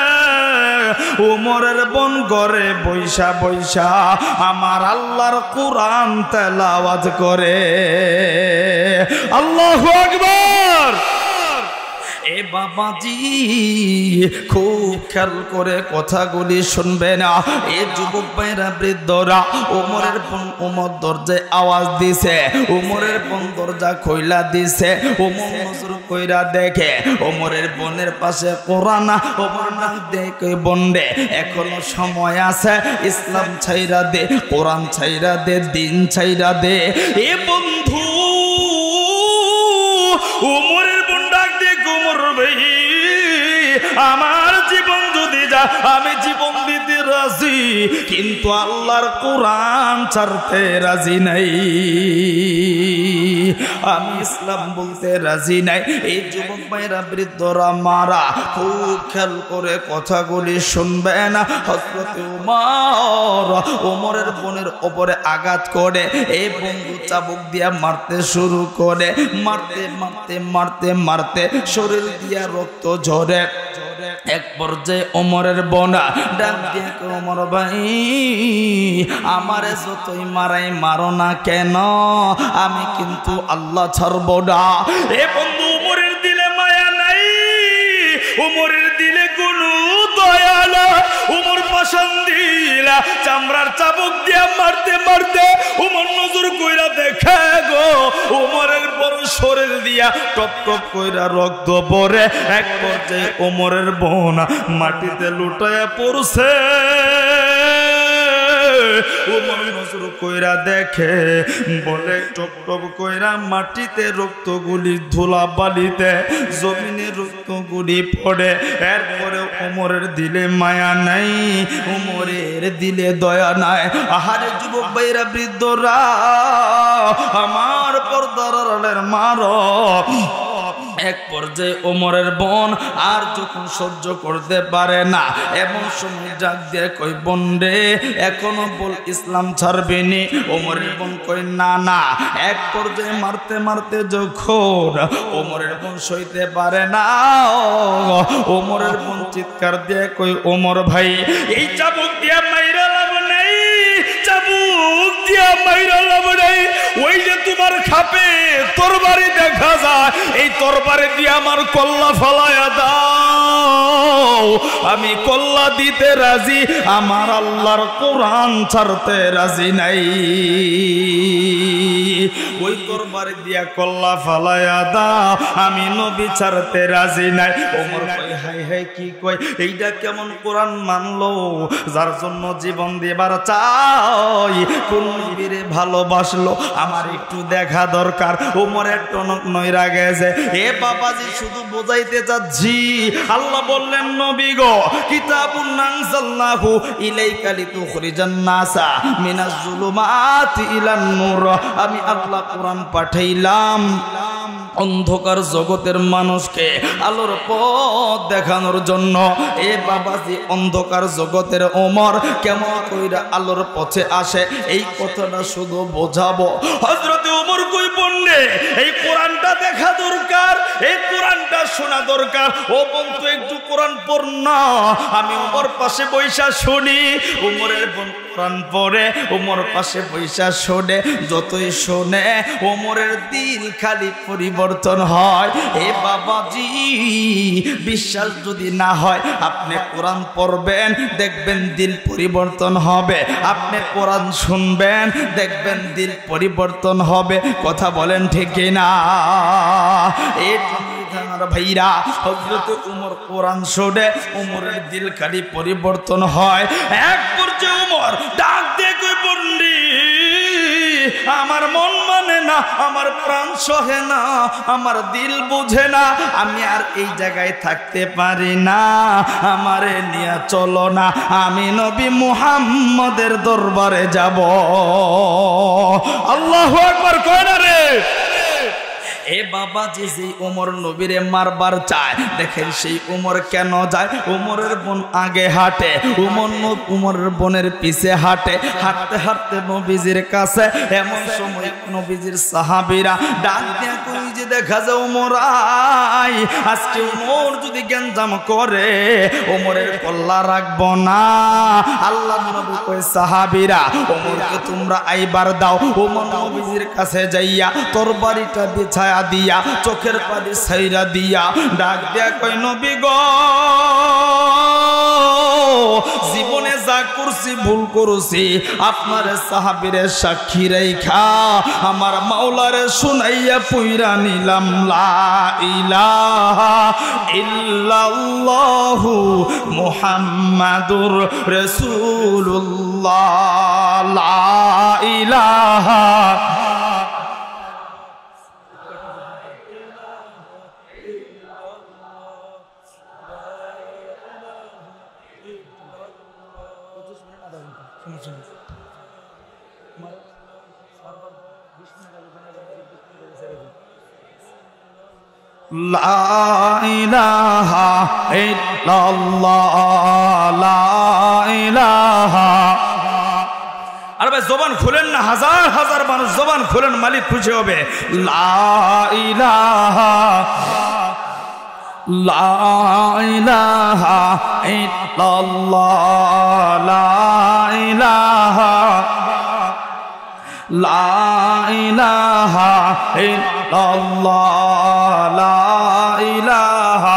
ওমরের বোন ঘরে বৈশা বৈশা আমার আল্লাহর কোরআন তেলাওয়াত করে। আল্লাহু আকবার। এ বাবাজি খুব খেয়াল করে কথাগুলি শুনবে না। এ যুবক ভাইরা বৃদ্ধরা, ওমরের বোন ওমর দরজায় আওয়াজ দিছে, ওমরের বোন দরজা খোলা দিছে। ওমর নজর কইরা দেখে ওমরের বোনের পাশে কোরআন। ওমর না দেখে, বন্ডে এখনো সময় আছে, ইসলাম ছাইরা দে, কোরআন ছাইরা দে, দিন ছাইরা দে। এ বন্ধু ওমরের বোন ডাক দিয়ে, ওমর ভাই আমার জীবন যদি যা, আমি জীবন দিতে রাজি, কিন্তু আল্লাহর কোরআন ছাড়তে রাজি নাই, আমি ইসলাম বলতে রাজি নাই। এই যুবক ভাইরা বৃদ্ধরা মারা খুব খেয়াল করে কথাগুলি শুনবে না। হযরত ওমর ওমরের বোনের ওপরে আঘাত করে এই বন্ধু চাবুক দিয়া মারতে শুরু করে, মারতে মারতে মারতে মারতে শরীর দিয়া রক্ত ঝরে। এক পর্যায়ে ওমরের বোনা ডাক দিয়ে ওমর ভাই, আমারে যতই মারাই মারো না কেন, আমি কিন্তু আল্লাহ ছাড়ব না। এ বন্ধু, ওমরের দিলে মায়া নাই, ওমরের দিলে কোনো দয়া না। ওমর পাশান দিলা চামড়ার চাবুক দিয়া মারতে মারতে ওমর নজর কইরা দেখে গো ওমরের বড় শরীর দিয়া টপ টপ কইরা রক্ত পড়ে। এক পর্যায়ে ওমরের বোন মাটিতে লুটায়া পড়ছে। ওমর নজর কইরা দেখে, বলে টপ টপ কইরা মাটিতে রক্তগুলি ধুলা বালিতে জমিনে রক্তগুলি পড়ে। এরপরে ওমরের দিলে মায়া নাই, ওমরের দিলে দয়া নাই। আহারে যুবক ভাইরা বৃদ্ধরা, আমার পর্দার আড়ালের মারো। এক পর্যায়ে ওমরের বোন আর যখন সহ্য করতে পারে না, এমন সময় ডাক দিয়ে কই, বোন রে এখনো বল ইসলাম ছাড়বেনি? ওমরের বোন কই না না। এক পর্যায়ে মারতে মারতে যখন ওমরের বোন সইতে পারে না, ওমরের বোন চিৎকার দিয়ে কই, ওমর ভাই এই চাবুক দিয়া মাইরা লাভ নাই, চাবুক দিয়া মাইরা লাভ নাই। ওই যে তোমার খাপে তরবারি দেখা যায়, এই তরবারি দিয়ে আমার কল্লা ফলায়া দাও, আমি কল্লা দিতে রাজি, আমার আল্লাহর কোরআন ছাড়তে রাজি নাই। ওই তরবারি দিয়া কল্লা ফলায়া দাও, আমি নবী ছাড়তে রাজি নাই। ওমর কই, হাই হাই কি কই, এইটা কেমন কোরআন মানলো, যার জন্য জীবন দিবার চাই, কোন নবীরে ভালোবাসলো, আমার একটু দেখা দরকার। ওমরের টনক নইরা গেছে। এ বাবাজি, শুধু বোঝাইতে যাচ্ছি, আল্লাহ বললেন নবী গো, কিতাবুন আনজালনাহু ইলাইকা লিতুখরিজান নাসা মিনাজ যুলুমাতি ইলান নূর। আমি আল্লাহ কোরআন পাঠাইলাম অন্ধকার জগতের মানুষকে আলোর পথ দেখানোর জন্য। এ বাবাজি, অন্ধকার জগতের ওমর কেমন কইরা আলোর পথে আসে, এই কথাটা শুধু বোঝাবো। হযরত ওমর কই, বন্যে এই কোরআনটা দেখা দরকার, এই কোরআনটা শোনা দরকার। ও বন্ধু, একটু কোরআন পড় না। আমি ওমর পাশে বৈশা শুনি। ওমরের বোন কোরআন পড়ে, ওমর পাশে বৈশা শোনে। যতই শোনে ওমরের দিল খালি পরিবর্তন হয়। এ বাবাজি, বিশ্বাস যদি না হয়, আপনি কোরআন পড়বেন, দেখবেন দিল পরিবর্তন হবে। আপনি কোরআন শুনবেন, দেখবেন দিল পরিবর্তন হবে। কথা বলেন ঠিক কিনা? এই ভাইরা, হযরত ওমর কোরআন শোনে, ওমরের দিল খালি পরিবর্তন হয়। এক পর্যায়ে ওমর ডাক দিয়ে কই, বন্দি আমার মন মানে না, আমার প্রাণ সহে না, আমার দিল বুঝে না, আমি আর এই জায়গায় থাকতে পারি না, আমারে নিয়ে চলো না, আমি নবী মুহাম্মদের দরবারে যাব। আল্লাহু আকবার কয় না রে? এ বাবা, যে যেই ওমর নবীরে মারবার চায়, দেখেন সেই ওমর কেন যায়? ওমরের বোন আগে হাঁটে, ওমর ওমরের বোনের পিছে হাঁটে। হাঁটতে হাঁটতে নবীজির কাছে, এমন সময় নবীজির সাহাবীরা ডাক দিয়ে কই যে, দেখা যায় ওমর আই, আজকে ওমর যদি গ্যাঞ্জাম করে ওমরের কল্লা রাখবো না। আল্লাহ নবী কই, সাহাবীরা ওমরকে তোমরা আইবার দাও। ওমর নবীজির কাছে যাইয়া তরবারিটা বিছায়া দিয়া, চোখের পানি ছাইরা দিয়া ডাক দিয়া কই, নবী গো, জীবনে যা করছি ভুল করছি, আপনার সাহাবীরে সাক্ষী রাইখা আমার মাওলারে শুনাইয়া পুইরা নিলাম, লা ইলাহা ইল্লাল্লাহু মুহাম্মাদুর রাসূলুল্লাহ, লা ইলাহা লা ইলাহা ইল্লাল্লাহ লা ইলাহা। আরে ভাই জবান খুলেন না, হাজার হাজার মানুষ জবান খুলেন, মালিক খুশি হবে। লা ইলাহা লা ইলাহা ইল্লাল্লাহ লা ইলাহা লা ইলাহা ইল্লাল্লাহ লা ইলাহা।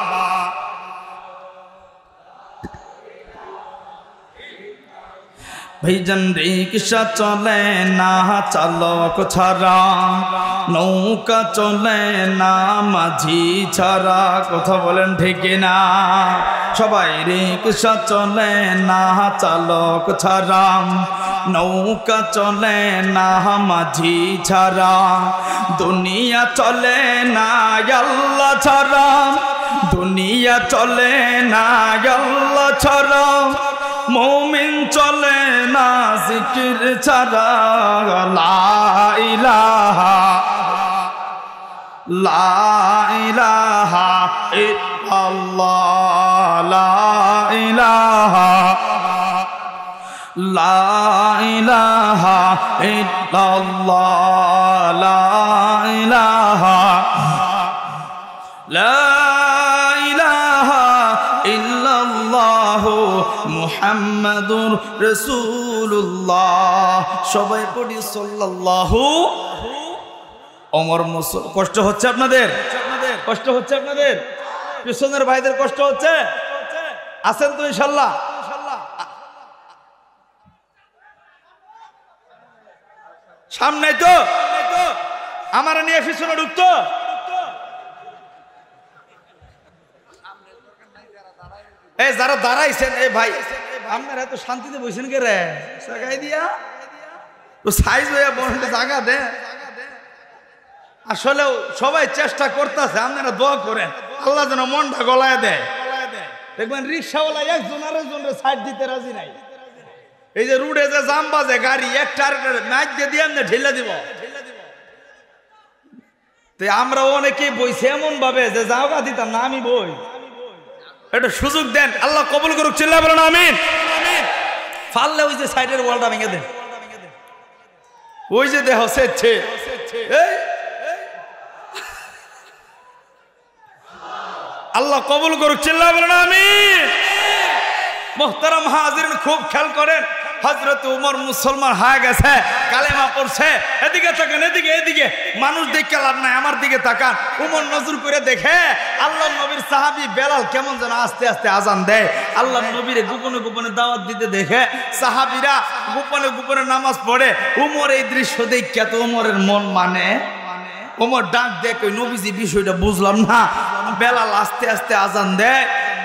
ভাইজান রিকশা চলে না চালক ছাড়া, নৌকা চলে না মাঝি ছাড়া, কথা বলেন ঠিক না? সবাই রিকশা চলে না চালক ছাড়া, নৌকা চলে না মাঝি ছাড়া, দুনিয়া চলে না আল্লাহ ছাড়া, দুনিয়া চলে না আল্লাহ ছাড়া, মুমিন চলে না জিকির ছাড়া। লা ইলাহা লা ইলাহা ইল্লাল্লাহ লা ইলাহা লা ইলাহা ইল্লাল্লাহ লা ইলাহা লা মুহাম্মাদুর রাসূলুল্লাহ। সবাই পড়ি সাল্লাল্লাহু। ওমর মুসল কষ্ট হচ্ছে আপনাদের? কষ্ট হচ্ছে আপনাদের? পিছনের ভাইদের কষ্ট হচ্ছে? আছেন তো ইনশাআল্লাহ? সামনে তো আমার নিয়ে পিছনে ঢুকতো। এই যারা দাঁড়াইছেন, এই ভাই আপনারা এত শান্তিতে বসেন কে রে? জায়গায় দিয়া তো সাইজ হয়ে বলতে জায়গা দে। আসলে সবাই চেষ্টা করতেছে, আপনারা দোয়া করেন আল্লাহ যেন মনটা গলায় দেয়। দেখবেন রিক্সাওয়ালা একজন আরেকজনের সাইড দিতে রাজি নাই। এই যে রুডে যে জাম বাজে গাড়ি একটা ম্যাচ দিয়ে দিয়ে আমরা ঢেলে দিব। তো আমরা অনেকেই বইছি এমন ভাবে যে জায়গা দিতাম না, আমি বই এটা সুযোগ দেন, আল্লাহ কবুল করুক। চিল্লা বলেন আমিন। পারলে ওই যে সাইডের ওয়ালটা ভেঙে দেন, ওই যে দেহ সেচ্ছে। আল্লাহ কবুল করুক। চিল্লা বলেন আমিন। মুহতারাম হাজিরিন, খুব খেয়াল করেন। হযরত উমর মুসলমান হয়ে গেছে, কালেমা পড়ছে। এদিকে তাকান, এদিকে এদিকে মানুষ দেখে লাভ নাই, আমার দিকে তাকান। উমর নজর করে দেখে আল্লাহর নবীর সাহাবী বেলাল কেমন যেন আস্তে আস্তে আজান দেয়। আল্লাহর নবীরে গোপনে গোপনে দাওয়াত দিতে দেখে সাহাবীরা গোপনে গোপনে নামাজ পড়ে। উমর এই দৃশ্য দেখে তো উমরের মন মানে উমর ডাক দেখে, নবীজি বিষয়টা বুঝলাম না। বেলাল আস্তে আস্তে আজান দেয়,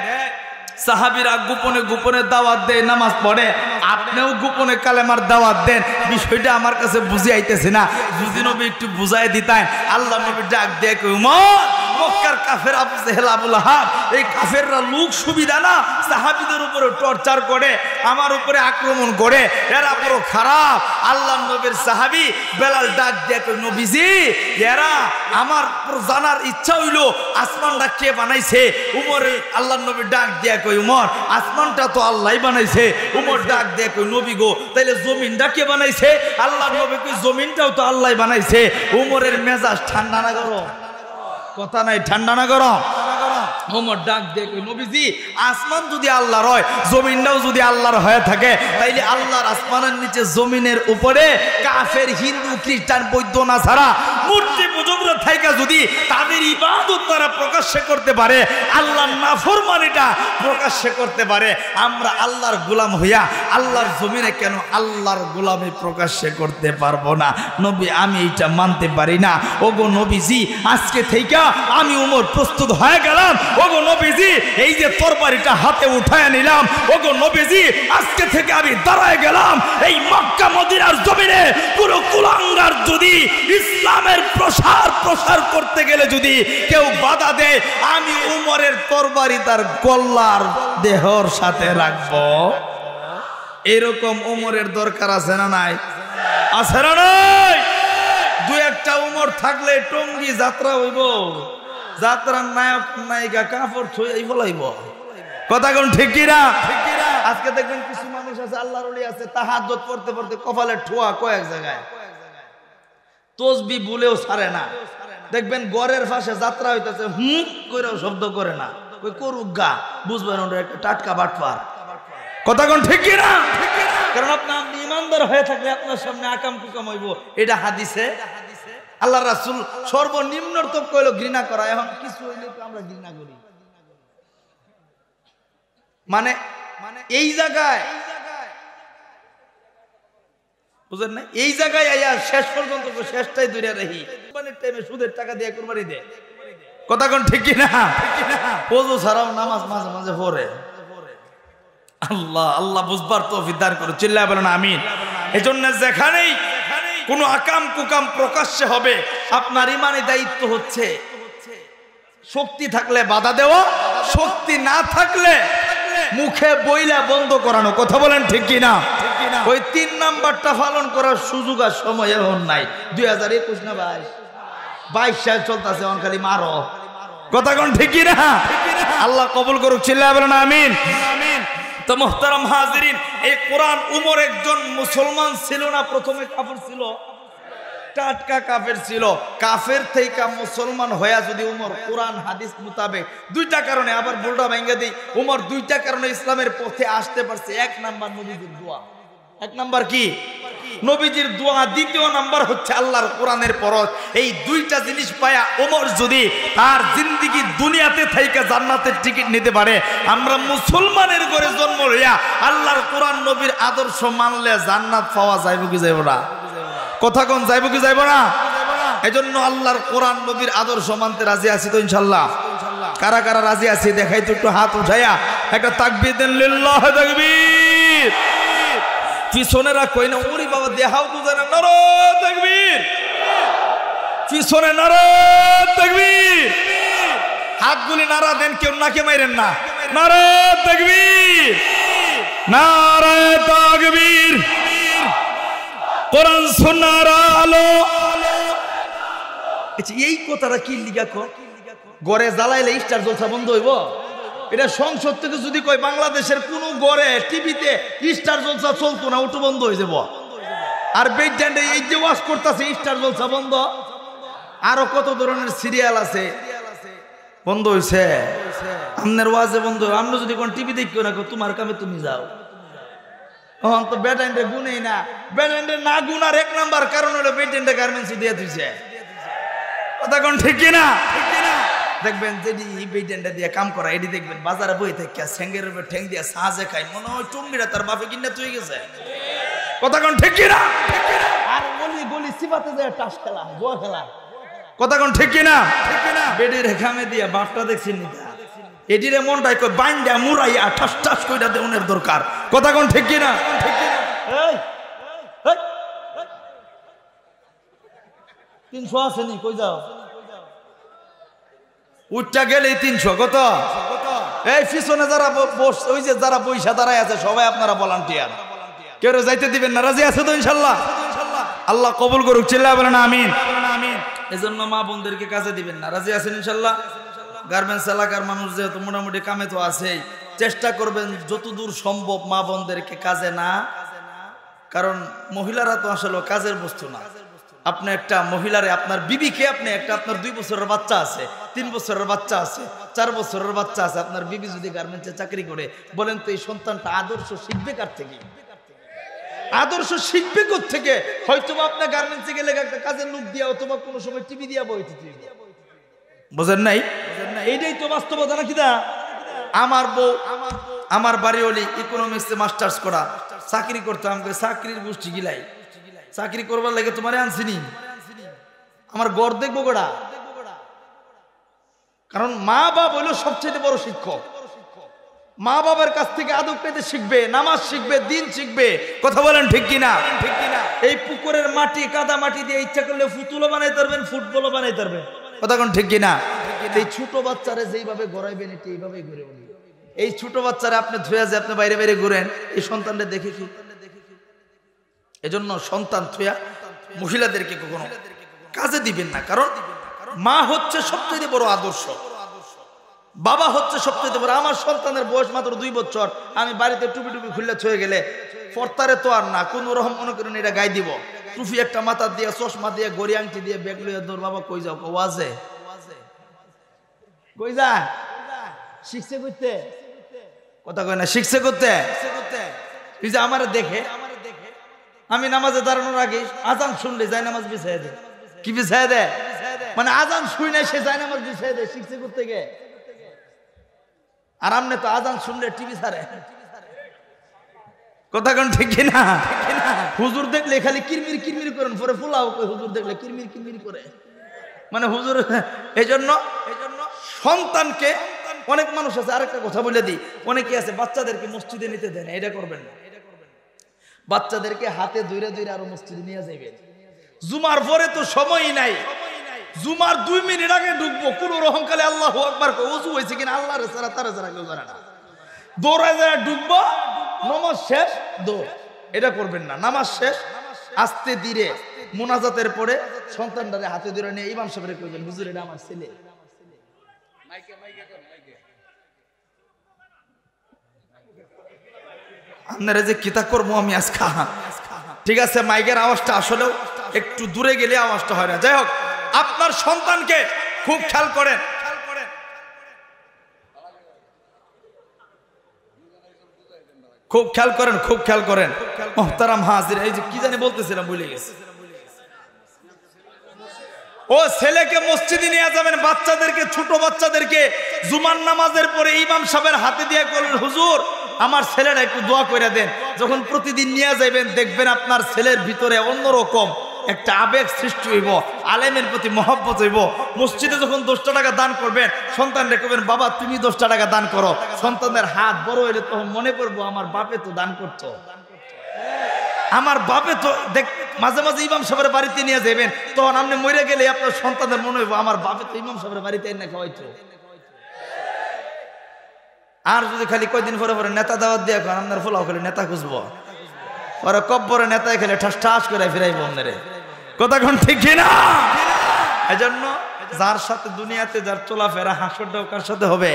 সাহাবীরা গোপনে গোপনে দাওয়াত দেয়, নামাজ পড়ে। আপনিও গোপনে কালেমার দাওয়াত দেন, বিষয়টা আমার কাছে বুঝে আইতেছে না। যদি নবী একটু বুঝাই দিতেন। আল্লাহ নবী ডাক দেয়, উমর মক্কার কাফের আবু জেহেল আবুল আহাব, এই কাফেররা লোক সুবিধা না সাহাবীদের উপরে টর্চার করে, আমার উপরে আক্রমণ করে, এরা পুরো খারাপ। আল্লাহ নবীর সাহাবী বেলাল ডাক দেয়, নবীজি এরা আমার জানার ইচ্ছা হইল আসমানটা কে বানাইছে। উমর আল্লাহ নবী ডাক দেয়, কই উমর আসমানটা তো আল্লাহই বানাইছে। উমর ডাক দেয়, কই নবী গো তাইলে জমিনটা কে বানাইছে? আল্লাহ নবী কই জমিনটাও তো আল্লাহই বানাইছে। উমরের মেজাজ ঠান্ডা না গরম? কথা নাই, ঠান্ডা না গরম? ওমর ডাক দেখ, নবীজি আসমান যদি আল্লাহর হয়, জমিনটাও যদি আল্লাহর হয়ে থাকে, তাইলে আল্লাহর আসমানের নিচে জমিনের উপরে কাফের হিন্দু খ্রিস্টান বৌদ্ধ না ছাড়া মূর্তি পূজকরা থাইকা যদি তাদের ইবাদত তারা প্রকাশ্যে করতে পারে, আল্লাহর নাফরমানিটা প্রকাশ্যে করতে পারে, আমরা আল্লাহর গোলাম হইয়া আল্লাহর জমিনে কেন আল্লাহর গোলামি প্রকাশ্যে করতে পারবো না? নবী আমি এটা মানতে পারি না। ওগো নবীজি আজকে থেকে আমি উমর প্রস্তুত হয়ে গেলাম। ওগো নবীজি এই যে তরবারিটা হাতে উঠায় নিলাম। ওগো নবীজি আজকে থেকে আমি দাঁড়ায় গেলাম। এই মক্কা মদিনার জমিনে পুরো কুলাঙ্গার যদি ইসলামের প্রসার প্রসার করতে গেলে যদি কেউ বাধা দেয়, আমি উমরের তরবারি তার গলার দেহর সাথে রাখবো। এরকম ওমরের দরকার আছে না নাই? আছে না নাই? দুই একটা উমর থাকলে টঙ্গী যাত্রা হইব, যাত্রার নায়ক নায়িকা কাপড় ছুঁয়ে ফলাইব। কথা কোন ঠিক কি না? আজকে দেখবেন কিছু মানুষ আছে, আল্লাহর ওলি আছে, তাহাজ্জুদ পড়তে পড়তে কপালে ঠোয়া কয়েক জায়গায়, তসবিহ ভুলেও ছাড়ে না। দেখবেন ঘরের পাশে যাত্রা হইতেছে, হুম কইরাও শব্দ করে না, কই করুক গা, বুঝবেন ওটা একটা টাটকা বাটপার। কথা কোন ঠিক কি না? কারণ আপনার ইমানদার হয়ে থাকলে আপনার সামনে আকাম কুকাম হইব। এটা হাদিসে আল্লাহ রাসূল সর্বনিম্নতম কইলো ঘৃণা করা। এখন কিছু হইলে আমরা ঘৃণা করি। মানে মানে এই জায়গায় বুঝেন না, এই জায়গায় আইয়া শেষ পর্যন্ত শেষটাই দূরে রহি, কুরবানির টাইমে সুদের টাকা দিয়ে কুরবানি দে। কথা কোন ঠিক কি না? ওযু ছাড়াও নামাজ মাঝে মাঝে পড়ে। আল্লাহ আল্লাহ বুঝবার তৌফিক দান করুন। চিল্লায় বলেন আমিন। এজন্য যেখানেই কোন আকাম কুকাম প্রকাশ্যে হবে, আপনার ইমানি দায়িত্ব হচ্ছে শক্তি থাকলে বাধা দেওয়া, শক্তি না থাকলে মুখে বইলা বন্ধ করানো। কথা বলেন ঠিক কি না? ওই তিন নাম্বারটা পালন করার সুযোগ আর সময় এখন নাই। দুই হাজার একুশ না বাইশ বাইশ সাল চলতেছে, অন খালি মারো। কথা কোন ঠিক কি না? আল্লাহ কবুল করুক। চিল্লায় বলেন আমিন। তো মুহতারাম হাজিরিন, এই কোরআন উমর একজন মুসলমান ছিল না, প্রথমে কাফের ছিল, টাটকা কাফের ছিল। কাফের থেকে মুসলমান হইয়া যদি উমর কোরআন হাদিস মোতাবেক দুইটা কারণে, আবার বলটা ভেঙে দিই, উমর দুইটা কারণে ইসলামের পথে আসতে পারছে। এক নাম্বার নবীজির দোয়া। এক নাম্বার কি? নবীজির দোয়া। দ্বিতীয় নাম্বার হচ্ছে আল্লাহর কোরআনের পরশ। এই দুইটা জিনিস পায়া ওমর যদি তার জিন্দেগি দুনিয়াতে থাইকা জান্নাতের টিকিট নিতে পারে, আমরা মুসলমানের ঘরে জন্ম লইয়া আল্লাহর কোরআন নবীর আদর্শ মানলে জান্নাত পাওয়া যাইব কি যাইব না? কথা কোন যাইব কি যাইব না? এজন্য আল্লাহর কোরআন নবীর আদর্শ মানতে রাজি আছি তো ইনশাআল্লাহ? কারা কারা রাজি আছি দেখাই তো একটু হাত উঠাইয়া একটা তাকবীর দেন। লিল্লাহ তাকবীর। পিছনেরা কই না ওরে বাবা দেখাও তো জানা, নারে তাকবীর। পিছনে নারে তাকবীর। হাতগুলি নারা দেন, কেউ নাকে মাইরেন না। নারে তাকবীর, নারে তাকবীর। কোরআন সুন্নাহর আলো। এই কথাটা কি লিগা কো? গড়ে জ্বালাইলে স্টার জলসা বন্ধ হইব? এটা সংসদ থেকে যদি কই বাংলাদেশের কোন গড়ে টিভিতে স্টার জলসা চলতো না, ওটা বন্ধ হয়ে যাব। আর বেড্যান্ডে এই যে ওয়াজ করতেছে স্টার জলসা বন্ধ, আরো কত ধরনের সিরিয়াল আছে বন্ধ হইছে। আপনার ওয়াজে বন্ধ, আমরা যদি কোন টিভি দেখি না, তোমার কামে তুমি যাও। এখন তো বেড্যান্ডে গুনেই না। বেড্যান্ডে না গুনার এক নাম্বার কারণ হলো বেড্যান্ডে গার্মেন্টস দিয়ে দিছে। কথা কোন ঠিক কিনা? দেখবেন যেটি বেড্যান্ডে দিয়ে কাম করা, এটি দেখবেন বাজারে বই থেকে সেঙ্গের উপর ঠেং দিয়ে সাহায্যে খাই, মনে হয় টুঙ্গিরা তার বাপে কিনে তুই গেছে। কথা কোন ঠিক কিনা? আর গলি গলি সিপাতে যায় টাস খেলা, জুয়া খেলা। কথা কোন ঠিক কিনা? বেডির খামে দিয়া বাপটা দেখছি নিতা, এটিরে মনটাই কই বাইন্দা মুরাইয়া ঠাস ঠাস কইরা দেউনের দরকার। কথা কোন ঠিক কিনা? এই তিনশো আছে নি, কই যাও? উঠটা গেলে তিনশো। কত? এই পিছনে যারা বস, ওই যে যারা পয়সা দাঁড়ায় আছে সবাই আপনারা ভলান্টিয়ার, কেউ যাইতে দিবেন না। রাজি আছে তো ইনশাল্লাহ? আল্লাহ কবুল করুক। চিল্লায় বলেন আমিন। এজন্য মা বোনদেরকে কাজে দিবেন না। রাজি আছেন ইনশাল্লাহ? গার্মেন্টস এলাকার মানুষ যেহেতু মোটামুটি কামে তো আছেই, চেষ্টা করবেন যতদূর সম্ভব মা বোনদেরকে কাজে না, কারণ মহিলারা তো আসলে কাজের বস্তু না। আপনি একটা মহিলারে, আপনার বিবিকে, আপনি একটা, আপনার দুই বছরের বাচ্চা আছে, তিন বছরের বাচ্চা আছে, চার বছরের বাচ্চা আছে, আপনার বিবি যদি গার্মেন্টসে চাকরি করে, বলেন তো এই সন্তানটা আদর্শ শিখবে কার থেকে? আদর্শ শিখবে থেকে? হয়তো আপনার গার্মেন্টসে গেলে একটা কাজের লোক দিয়া, অথবা কোনো সময় টিভি দিয়া বইতে, বুঝেন নাই? এইটাই তো বাস্তবতা নাকি? দা আমার বউ, আমার বাড়িওয়ালি ইকোনমিক্সে মাস্টার্স করা, চাকরি করতে, আমাকে চাকরির গোষ্ঠী গিলাই, চাকরি করবার লাগে তোমার আনছিনি, আমার গড় দেখবো গোড়া। কারণ মা বাপ হইল সবচেয়ে বড় শিক্ষক। মা বাবার কাছ থেকে আদব পেতে শিখবে, নামাজ শিখবে, দিন শিখবে। কথা বলেন ঠিক কিনা? এই পুকুরের মাটি, কাদা মাটি দিয়ে ইচ্ছা করলে ফুতুলও বানাইতে পারবেন, ফুটবলও বানাইতে পারবেন। কথা কোন ঠিক কিনা? এই ছোট বাচ্চারে যেইভাবে গড়াইবেন, এটি এইভাবেই গড়ে উঠবে। এই ছোট বাচ্চারা আপনি ধুয়ে যে আপনি বাইরে বাইরে ঘুরেন, এই সন্তানটা দেখে কি? এজন্য সন্তান থুয়া মহিলাদেরকে কখনো কাজে দিবেন না, কারণ মা হচ্ছে সবচেয়ে বড় আদর্শ, বাবা হচ্ছে সবচেয়ে বড়। আমার সন্তানের বয়স মাত্র দুই বছর, আমি বাড়িতে টুপি টুপি খুললে ছুঁয়ে গেলে ফর্তারে তো আর না, কোন রকম মনে করেন এটা গায়ে দিব, টুপি একটা মাথা দিয়ে, চশমা দিয়ে, গড়ি আংটি দিয়ে, ব্যাগ লইয়া দৌড়, বাবা কই যাও? ওয়াজে। কই যা? শিখছে করতে, কথা কয় না, শিখছে করতে। এই যে আমার দেখে, আমি নামাজে দাঁড়ানোর আগে আজান শুনলে যাই নামাজ বিছাই দেয়। কি বিছাই দেয়? মানে আজান শুই না, সে যাই নামাজ বিছাই দেয়। শিখছে করতে গে। আর আমনে তো আজান শুনলে টিভি ছাড়ে, কথা কোন ঠিক কিনা? হুজুর দেখলে খালি কিরমির কিরমির করেন, পরে ফুলাও হুজুর দেখলে কিরমির কিরমির করে, মানে হুজুর। এই জন্য এই জন্য সন্তানকে, অনেক মানুষ আছে, আরেকটা কথা বলে দিই, অনেকে আছে বাচ্চাদেরকে মসজিদে নিতে দেন, এটা করবেন না। বাচ্চাদেরকে হাতে ধরে ধরে আরো মসজিদে নিয়ে যাইবেন। জুমার পরে তো সময়ই নাই, জুমার দুই মিনিট আগে ঢুকবো, কোন রকম কালে আল্লাহু আকবার ওযু হয়েছে কিনা আল্লাহর ছাড়া তারা ছাড়া কেউ জানে না, দৌড়ায় যায় ঢুকবো, নামাজ শেষ দৌড়। এটা করবেন না। নামাজ শেষ আস্তে ধীরে মুনাজাতের পরে সন্তানটারে হাতে ধরে নিয়ে ইমাম সাহেবের কইবেন, হুজুর এটা আমার ছেলে। আপনারা যে কিতা করবো আমি আজকা, ঠিক আছে মাইকের আওয়াজটা আসলেও একটু দূরে গেলে আওয়াজটা হয় না। যাই হোক, আপনার সন্তানকে খুব খেয়াল করেন, খুব খেয়াল করেন, খুব খেয়াল করেন। মুহতারাম হাজির, এই যে কি জানি বলতেছিলাম ভুলে গেছি। ও ছেলেকে মসজিদে নিয়ে যাবেন, বাচ্চাদেরকে, ছোট বাচ্চাদেরকে জুমার নামাজের পরে ইমাম সাহেবের হাতে দিয়ে বলবেন, হুজুর আমার ছেলেটা একটু দোয়া করে দেন। যখন প্রতিদিন নিয়ে যাবেন দেখবেন আপনার ছেলের ভিতরে অন্যরকম একটা আবেগ সৃষ্টি হইব, আলেমের প্রতি মহব্বত হইব। মসজিদে যখন দশটা টাকা দান করবেন, সন্তান দেখবেন বাবা তুমি দশটা টাকা দান করো। সন্তানের হাত বড় হইলে তখন মনে করবো আমার বাপে তো দান করতো, আমার বাপে তো দেখ। মাঝে মাঝে ইমাম সাহেবের বাড়িতে নিয়ে যাবেন, তখন আপনি মরে গেলে আপনার সন্তানের মনে হইব আমার বাপে তো ইমাম সাহেবের বাড়িতে এনে খাওয়াইতো। আর যদি খালি কয়দিন পরে পরে নেতা দাওয়াত দিয়ে এখন আপনার ফোলাও খেলে নেতা খুঁজবো, পরে কব্বরে নেতায় খেলে ঠাস ঠাস করে ফিরাইব আপনারে, কথা কোন ঠিক কিনা? এই জন্য যার সাথে দুনিয়াতে যার চলাফেরা হাসরটাও কার সাথে হবে?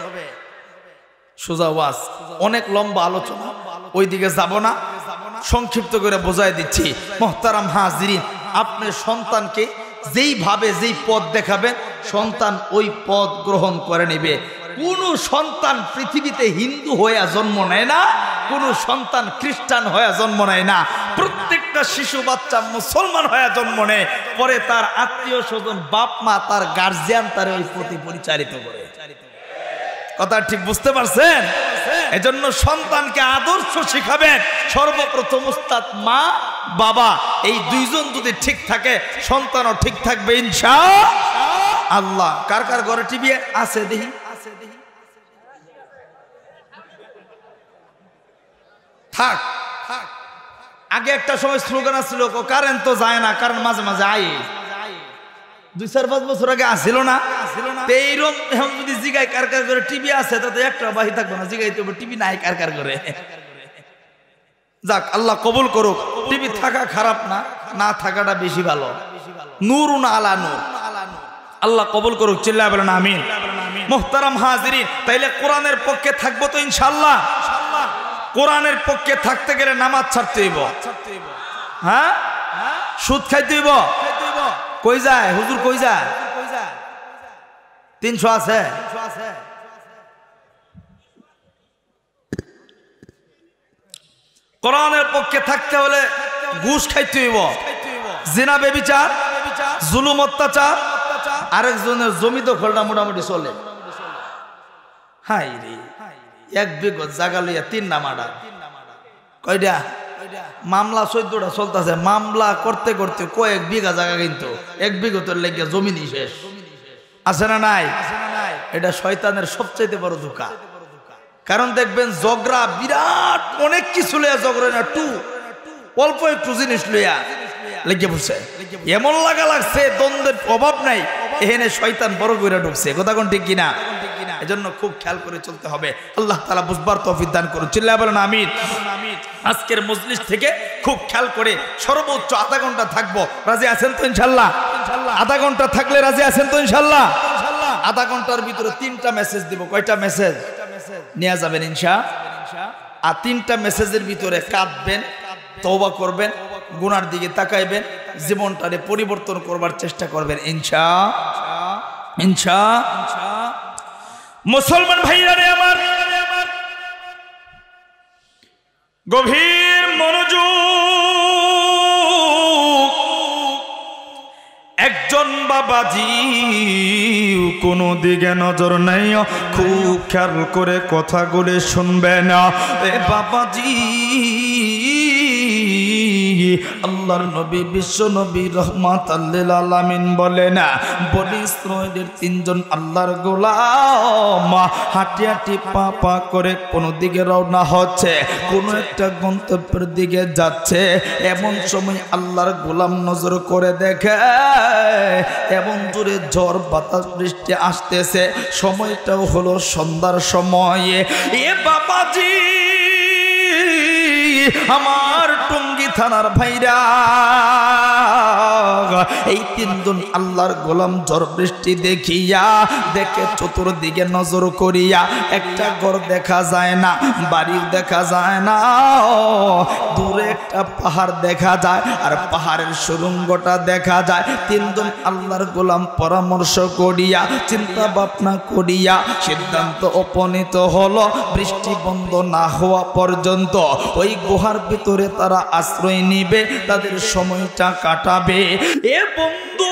সোজা ওয়াজ, অনেক লম্বা আলোচনা, ওই দিকে যাব না, সংক্ষিপ্ত করে বোঝাই দিচ্ছি। মুহতারাম হাজিরিন, আপনার সন্তানকে যেইভাবে যেই পথ দেখাবেন সন্তান ওই পথ গ্রহণ করে নেবে। কোন সন্তান পৃথিবীতে হিন্দু হয়ে জন্ম নেয় না, কোন সন্তান খ্রিস্টান হয়ে জন্ম নেয় না। প্রত্যেকটা শিশু বাচ্চা মুসলমান হয়ে জন্ম নেয়, পরে তার আত্মীয় স্বজন, বাপ মা, তার গার্জিয়ান তার ওই প্রতি পরিচালিত করে। কথা ঠিক বুঝতে পারছেন? এজন্য সন্তানকে আদর্শ শিখাবেন সর্বপ্রথম উস্তাদ মা বাবা, এই দুইজন যদি ঠিক থাকে সন্তানও ঠিক থাকবে ইনশাআল্লাহ। কার কার ঘরে টিভি আছে দেখি? থাক। আগে একটা সময় স্লোগান আসছিল, কারেন্ট তো যায় না, কারণ মাঝে মাঝে আয়। দুই চার পাঁচ বছর আগে আসছিল না? এইরকম এখন যদি জিগাই কার কার করে টিভি আছে, তাতে একটা বাহি থাকবে না, জিগাইতে হবে টিভি নাই কার কার করে। যাক, আল্লাহ কবুল করুক। টিভি থাকা খারাপ না, না থাকাটা বেশি ভালো। নূর না আলা নূর, আল্লাহ কবুল করুক। চিল্লায় বলেন আমিন। মুহতারাম হাজিরিন, তাইলে কোরআনের পক্ষে থাকবো তো ইনশাআল্লাহ। কোরআনের পক্ষে থাকতে গেলে নামাজ ছাড়তে হইব, হ্যাঁ, সুদ খাইতে হইব। কই যায় হুজুর, কই যায়? তিনশো আছে। কোরআনের পক্ষে থাকতে হলে ঘুষ খাইতে হইব, জিনা বেবিচার, জুলুম অত্যাচার, আরেকজনের জমি দখলটা মোটামুটি চলে। হাই রে, এক বিঘত জায়গা লইয়া তিন নামাডা, কয়টা মামলা চোদ্দটা চলতেছে। মামলা করতে করতে কয়েক বিঘা জায়গা, কিন্তু এক বিঘতের লেগে জমিনই শেষ। আছে না নাই? এটা শয়তানের সবচাইতে বড় ধোঁকা। কারণ দেখবেন ঝগড়া বিরাট অনেক কিছু লইয়া ঝগড়া না, টু অল্প একটু জিনিস লইয়া লেগে বসে, এমন লাগা লাগছে দ্বন্দ্বের অভাব নাই, এখানে শয়তান বড় করে ঢুকছে। কথা কোন ঠিক কিনা? এজন্য খুব খেয়াল করে চলতে হবে। আল্লাহ তাআলা বুঝবার তৌফিক দান করুন। চিল্লায়া বলেন আমিন। আজকের মজলিস থেকে খুব খেয়াল করে সর্বোচ্চ আধা ঘন্টা থাকবো, রাজি আছেন তো ইনশাআল্লাহ? আধা ঘন্টা থাকলে রাজি আছেন তো ইনশাআল্লাহ? আধা ঘন্টার ভিতরে তিনটা মেসেজ দিব। কয়টা মেসেজ নিয়ে যাবেন ইনশাআল্লাহ? আর তিনটা মেসেজের ভিতরে কাঁদবেন, তওবা করবেন, গুনার দিকে তাকাইবেন, জীবনটারে পরিবর্তন করবার চেষ্টা করবেন ইনশাআল্লাহ। ইনশাআল্লাহ। মুসলমান ভাইরা রে আমার, গভীর মনোযোগ। একজন বাবাজি কোনো দিকে নজর নাই, খুব খেয়াল করে কথাগুলি শুনবেন। এ বাবাজি, আল্লাহর নবী বিশ্ব নবী রহমাতাল লিল আলামিন বলেন, বনি ইসরাঈলের তিনজন আল্লাহর গোলাম হাঁটি হাঁটি পা পা করে কোনো দিকে রওনা হচ্ছে, কোনো একটা গন্তব্যের দিকে যাচ্ছে। এমন সময় আল্লাহর গোলাম নজর করে দেখে এমন জোরে ঝড় বাতাস বৃষ্টি আসতেছে, সময়টাও হলো সন্ধ্যার সময়ে। এ বাবাজি, আমার টঙ্গী থানার ভাইরা, এই তিনজন আল্লাহর গোলাম ঝড় বৃষ্টি দেখিয়া দেখে চতুর্দিকে নজর করিয়া একটা ঘর দেখা যায় না, বাড়ি দেখা যায় না, দূরে একটা পাহাড় দেখা যায় আর পাহাড়ের সুড়ঙ্গটা দেখা যায়। তিনজন আল্লাহর গোলাম পরামর্শ করিয়া চিন্তা ভাবনা করিয়া সিদ্ধান্ত উপনীত হলো, বৃষ্টি বন্ধ না হওয়া পর্যন্ত ওই গুহার ভিতরে তারা আশ্রয় নিবে, তাদের সময়টা কাটাবে। এ বন্ধু,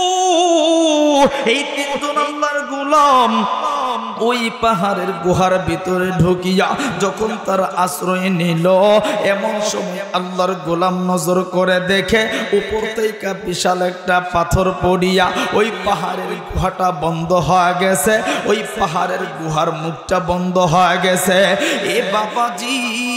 এই তিনজন আল্লাহর গোলাম ওই পাহাড়ের গুহার ভিতরে ঢুকিয়া যখন তারা আশ্রয় নিল, এমন সময় আল্লাহর গোলাম নজর করে দেখে উপর থেকে বিশাল একটা পাথর পড়িয়া ওই পাহাড়ের গুহাটা বন্ধ হয়ে গেছে, ওই পাহাড়ের গুহার মুখটা বন্ধ হয়ে গেছে। এ বাবাজি,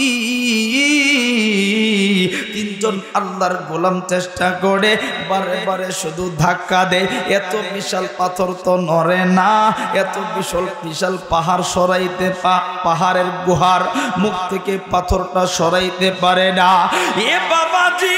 তিনজন আল্লাহর গোলাম চেষ্টা করে বারে বারে শুধু ধাক্কা দেয়, এত বিশাল পাথর তো নড়ে না, এত বিশাল বিশাল পাহাড় সরাইতে পাহাড়ের গুহার মুখ থেকে পাথরটা সরাইতে পারে না। এ বাবাজি,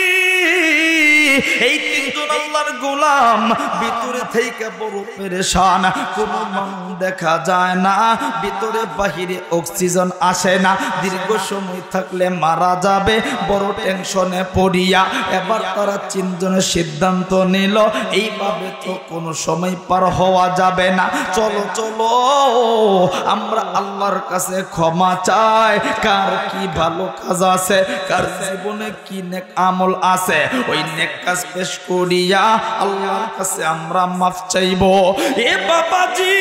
এই তিনজন আল্লাহর গোলাম ভিতরে থেকে বড় পেরেশান, কোনো মানুষ দেখা যায় না, ভিতরে বাহিরে অক্সিজেন আসে না, দীর্ঘ সময় থাকলে মারা যাবে, বড় টেনশনে পড়িয়া এবার তারা তিনজনের সিদ্ধান্ত নিল, এইভাবে তো কোনো সময় পার হওয়া যাবে না, চলো চলো আমরা আল্লাহর কাছে ক্ষমা চাই। কার কি ভালো কাজ আছে, কার জীবনে কি নেক আমল আছে, ওই নেক কাজ পেশ করিয়া আল্লাহর কাছে আমরা মাফ চাইব। এ বাবাজি,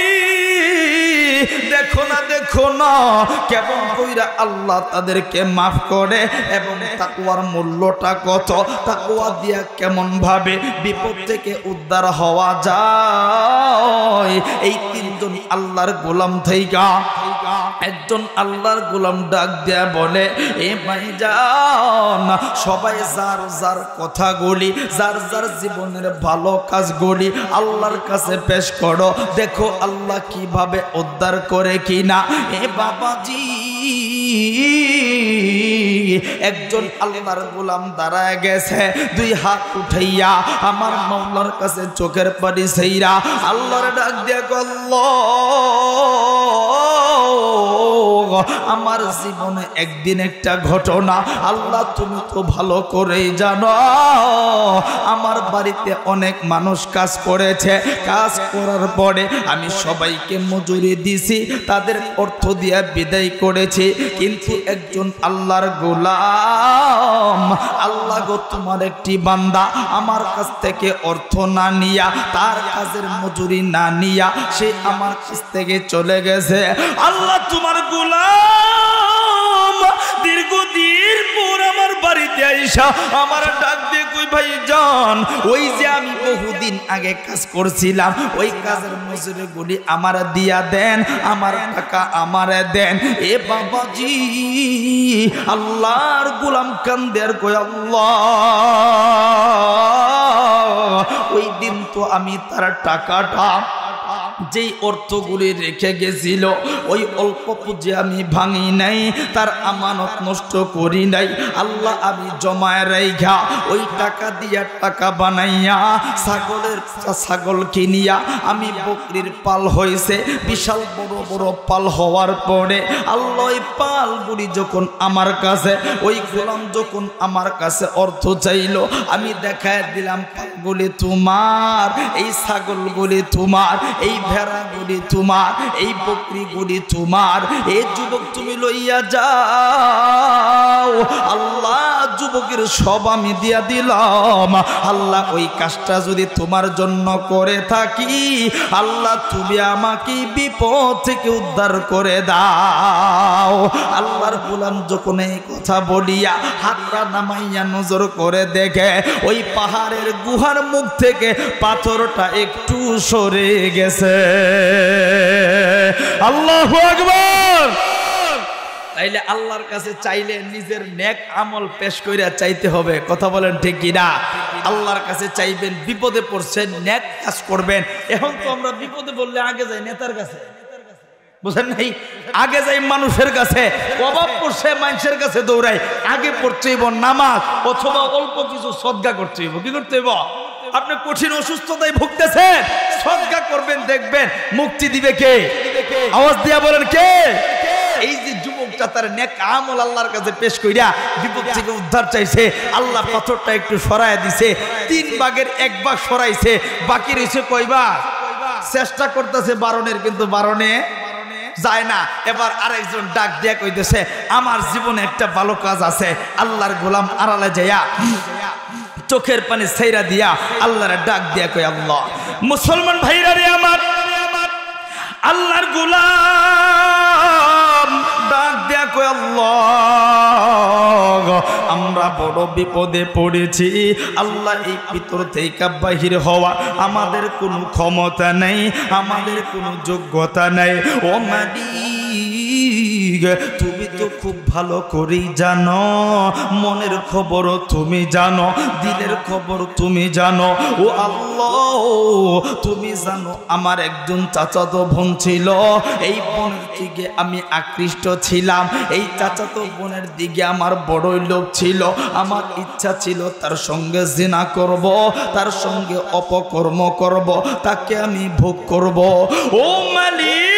দেখো না দেখো না কেমন কইরা আল্লাহ তাদেরকে মাফ করে, এবং তাকওয়ার মূল্যটা কত, তাকওয়া দিয়া কেমন ভাবে বিপদ থেকে উদ্ধার হওয়া যায়। এই তিনজন আল্লাহর গোলাম থাইকা একজন আল্লাহর গোলাম ডাক দেয়া বলে, এ ভাইজান, সবাই যার যার কথাগুলি, যার যার জীবনের ভালো কাজগুলি আল্লাহর কাছে পেশ করো, দেখো আল্লাহ কিভাবে উদ্ধার করে কিনা। এ বাবাজি, একজন আল্লাহর গোলাম দাঁড়ায় গেছে, দুই হাত উঠাইয়া আমার মাওলার কাছে চোখের পানি ছাইরা আল্লাহর ডাক দিয়া কল, আমার জীবনে একদিন একটা ঘটনা, আল্লাহ তুমি তো ভালো করেই জানো, আমার বাড়িতে অনেক মানুষ কাজ করেছে, কাজ করার পরে আমি সবাইকে মজুরি দিছি, তাদের অর্থ দিয়া বিদায় করেছি, কিন্তু একজন আল্লাহর গোলাম, আল্লাহ গো তোমার একটি বান্দা আমার কাছ থেকে অর্থ না নিয়া, তার কাজের মজুরি না নিয়া সে আমার কাছ থেকে চলে গেছে। আল্লাহ তোমার গোলাম দীর্ঘদিন পর আমার বাড়িতে আইসা আমার ডাক দিয়ে কই, ভাইজান, ওই যে আমি বহুদিন আগে কাজ করছিলাম, ওই কাজের মজুরি গুলি আমার দিয়া দেন, আমার টাকা আমারে দেন। এ বাবাজি, আল্লাহর গোলাম কান্দের কই, আল্লাহ, ওই দিন তো আমি তার টাকাটা যেই অর্থগুলি রেখে গেছিল ওই অল্প পুঁজি আমি ভাঙি নাই, তার আমানত নষ্ট করি নাই। আল্লাহ আমি জমায় রাইখা ওই টাকা দিয়া টাকা বানাইয়া ছাগলের ছাগল কিনিয়া আমি বকরির পাল হয়েছে বিশাল বড় বড় পাল হওয়ার পরে আল্লাহ ওই পালগুলি যখন আমার কাছে, ওই গোলাম যখন আমার কাছে অর্থ চাইল, আমি দেখায় দিলাম পালগুলি তোমার, এই ছাগলগুলি তোমার, এই ভেড়াগুলি তোমার, এই বকরিগুলি তোমার, এই যুবক তুমি লইয়া যাও। আল্লাহ যুবকের সব আমি দিয়া দিলাম। আল্লাহ ওই কাজটা যদি তোমার জন্য করে থাকি, আল্লাহ তুমি আমাকে বিপদ থেকে উদ্ধার করে দাও। আল্লাহর গোলাম যখন এই কথা বলিয়া হাতটা নামাইয়া নজর করে দেখে ওই পাহাড়ের গুহার মুখ থেকে পাথরটা একটু সরে গেছে। আল্লাহু আকবার। তাইলে আল্লাহর কাছে চাইলে নিজের নেক আমল পেশ কইরা চাইতে হবে, কথা বলেন ঠিক কিনা? আল্লাহর কাছে চাইবেন, বিপদে পড়ছেন নেক কাজ করবেন। এখন তো আমরা বিপদে বললে আগে যাই নেতার কাছে, বুঝেন নাই? আগে যাই মানুষের কাছে, অভাব পড়ছে মানুষের কাছে দৌড়াই, আগে পড়তে হইব নামাজ অথবা অল্প কিছু সদকা করতে হইব। কি করতে হইব? আপনি কঠিন অসুস্থতায় ভুগতেছেন, সদকা করবেন, দেখবেন মুক্তি দিবে কে? আওয়াজ দিয়া বলেন কে? এই যে যুবকটা তার নেক আমল আল্লাহর কাছে পেশ কইরা বিপদ থেকে উদ্ধার চাইছে, আল্লাহ পাথরটা একটু সরায় দিছে, তিন ভাগের এক ভাগ সরাইছে, বাকি রয়েছে কয় ভাগ? চেষ্টা করতেছে বারণের, কিন্তু বারণে যায় না। এবার আরেকজন ডাক দিয়া কইতেছে আমার জীবনে একটা ভালো কাজ আছে। আল্লাহর গোলাম আড়ালে যাইয়া চোখের পানি ছাইরা দিয়া আল্লাহর ডাক দিয়া কই, আল্লাহ মুসলমান ভাইরা রে আমার, আল্লাহর গোলাম ডাক দিয়া কই, আল্লাহ আমরা বড় বিপদে পড়েছি। আল্লাহ এই ভিতর থেকে বাহির হওয়া আমাদের কোনো ক্ষমতা নেই, আমাদের কোনো যোগ্যতা নেই। ও মালিক তুমি তো খুব ভালো করেই জানো, মনের খবর তুমি জানো, দিলের খবর তুমি জানো। ও আল্লাহ তুমি জানো আমার একজন চাচাতো বোন ছিল, এই বোনের দিকে আমি আকৃষ্ট ছিলাম, এই চাচাতো বোনের দিকে আমার বড়ই লোভ ছিল, আমার ইচ্ছা ছিল তার সঙ্গে জিনা করব, তার সঙ্গে অপকর্ম করব, তাকে আমি ভোগ করব। ও মালিক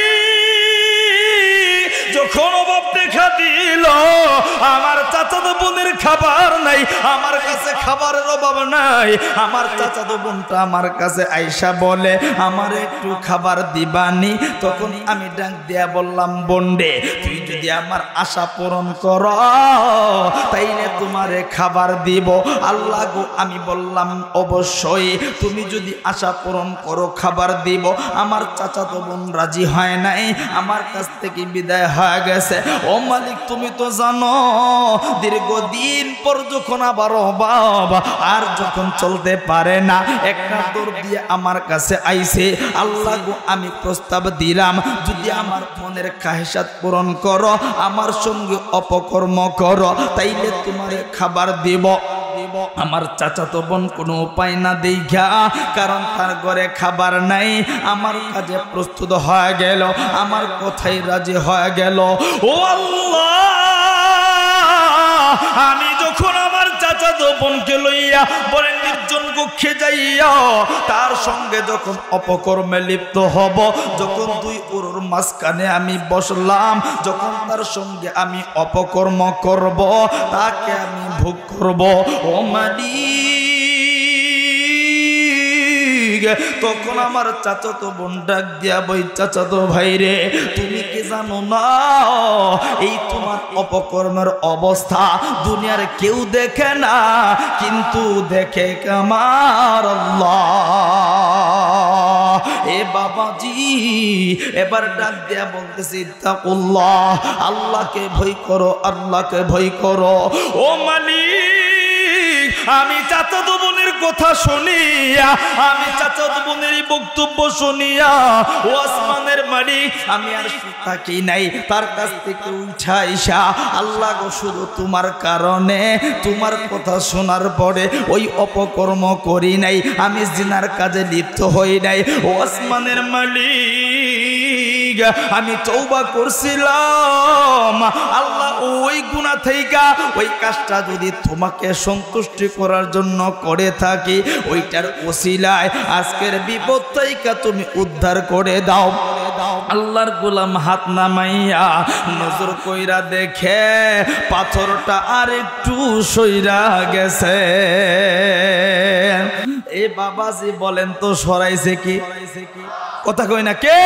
যখন অভাব দেখা দিল, আমার চাচাতো বোনের খাবার নাই, আমার কাছে খাবারের অভাব নাই, আমার চাচাতো বোনটা আমার কাছে আইসা বলে আমার একটু খাবার দিবানি। তখন আমি ডাক দিয়া বললাম, বোনরে তুই যদি আমার আশা পূরণ কর তাইলে তোমারে খাবার দিব। আল্লাহ গো আমি বললাম অবশ্যই, তুমি যদি আশা পূরণ করো খাবার দিব। আমার চাচাতো বোন রাজি হয় নাই, আমার কাছ থেকে বিদায় হয়ে গেছে। ও মালিক তুমি তো জানো দীর্ঘদিন পর যখন আবার বাবা আর যখন চলতে পারে না, একটা দৌড় দিয়ে আমার কাছে আইছে। আল্লাহ গো আমি প্রস্তাব দিলাম যদি আমার মনের খাহিসাত পূরণ করো, আমার সঙ্গে অপকর্ম করো, তাইলে তোমার খাবার দিব। আমার চাচাতো বোন কোনো উপায় না দেখা, কারণ তার ঘরে খাবার নাই, আমার কাজে প্রস্তুত হয়ে গেল, আমার কথাই রাজি হয়ে গেল। ও আল্লাহ আমি যখন আমার চাচাতো বোনকে লইয়া বলে নির্জন কক্ষে যাইয়া তার সঙ্গে যখন অপকর্মে লিপ্ত হব, যখন দুই উরুর মাঝখানে আমি বসলাম, যখন তার সঙ্গে আমি অপকর্ম করব, তাকে আমি ভোগ করব। ও মালিক তখন আমার চাচাতো বোন ডাক দিয়া বই, চাচাতো ভাই রে তুমি কি জানো না এই তোমার অপকর্মের অবস্থা দুনিয়ার কেউ দেখে না, কিন্তু দেখে আমার আল্লাহ। এ বাবাজি এবার ডাক দিয়া বলতেছি তাকুল্লাহ, আল্লাহকে ভয় করো, আল্লাহকে ভয় করো। ও মালিক আমি চাচাতো বোনের কথা শুনিয়া, আমি চাচাতো বোনের বক্তব্য শুনিয়া ও আসমানের মালিক আমি আর থাকি নাই তার কাছ থেকে উঠা আইসা আল্লাহ গো শুধু তোমার কারণে তোমার কথা শোনার পরে ওই অপকর্ম করি নাই, আমি জিনার কাজে লিপ্ত হই নাই। ও আসমানের মালিক আমি তওবা করছিলাম আল্লাহ, ওই গুনাহ থেকে ওই কাজটা যদি তোমাকে সন্তুষ্টি করার জন্য করে থাকি ওইটার ওসিলায় আজকের বিপদ থেকে তুমি উদ্ধার করে দাও। আল্লাহর গোলাম হাত নামাইয়া নজর কইরা দেখে পাথরটা আর একটু সইরা গেছে। এ বাবাজি বলেন তো সরাইছে কি? কথা কই না কে?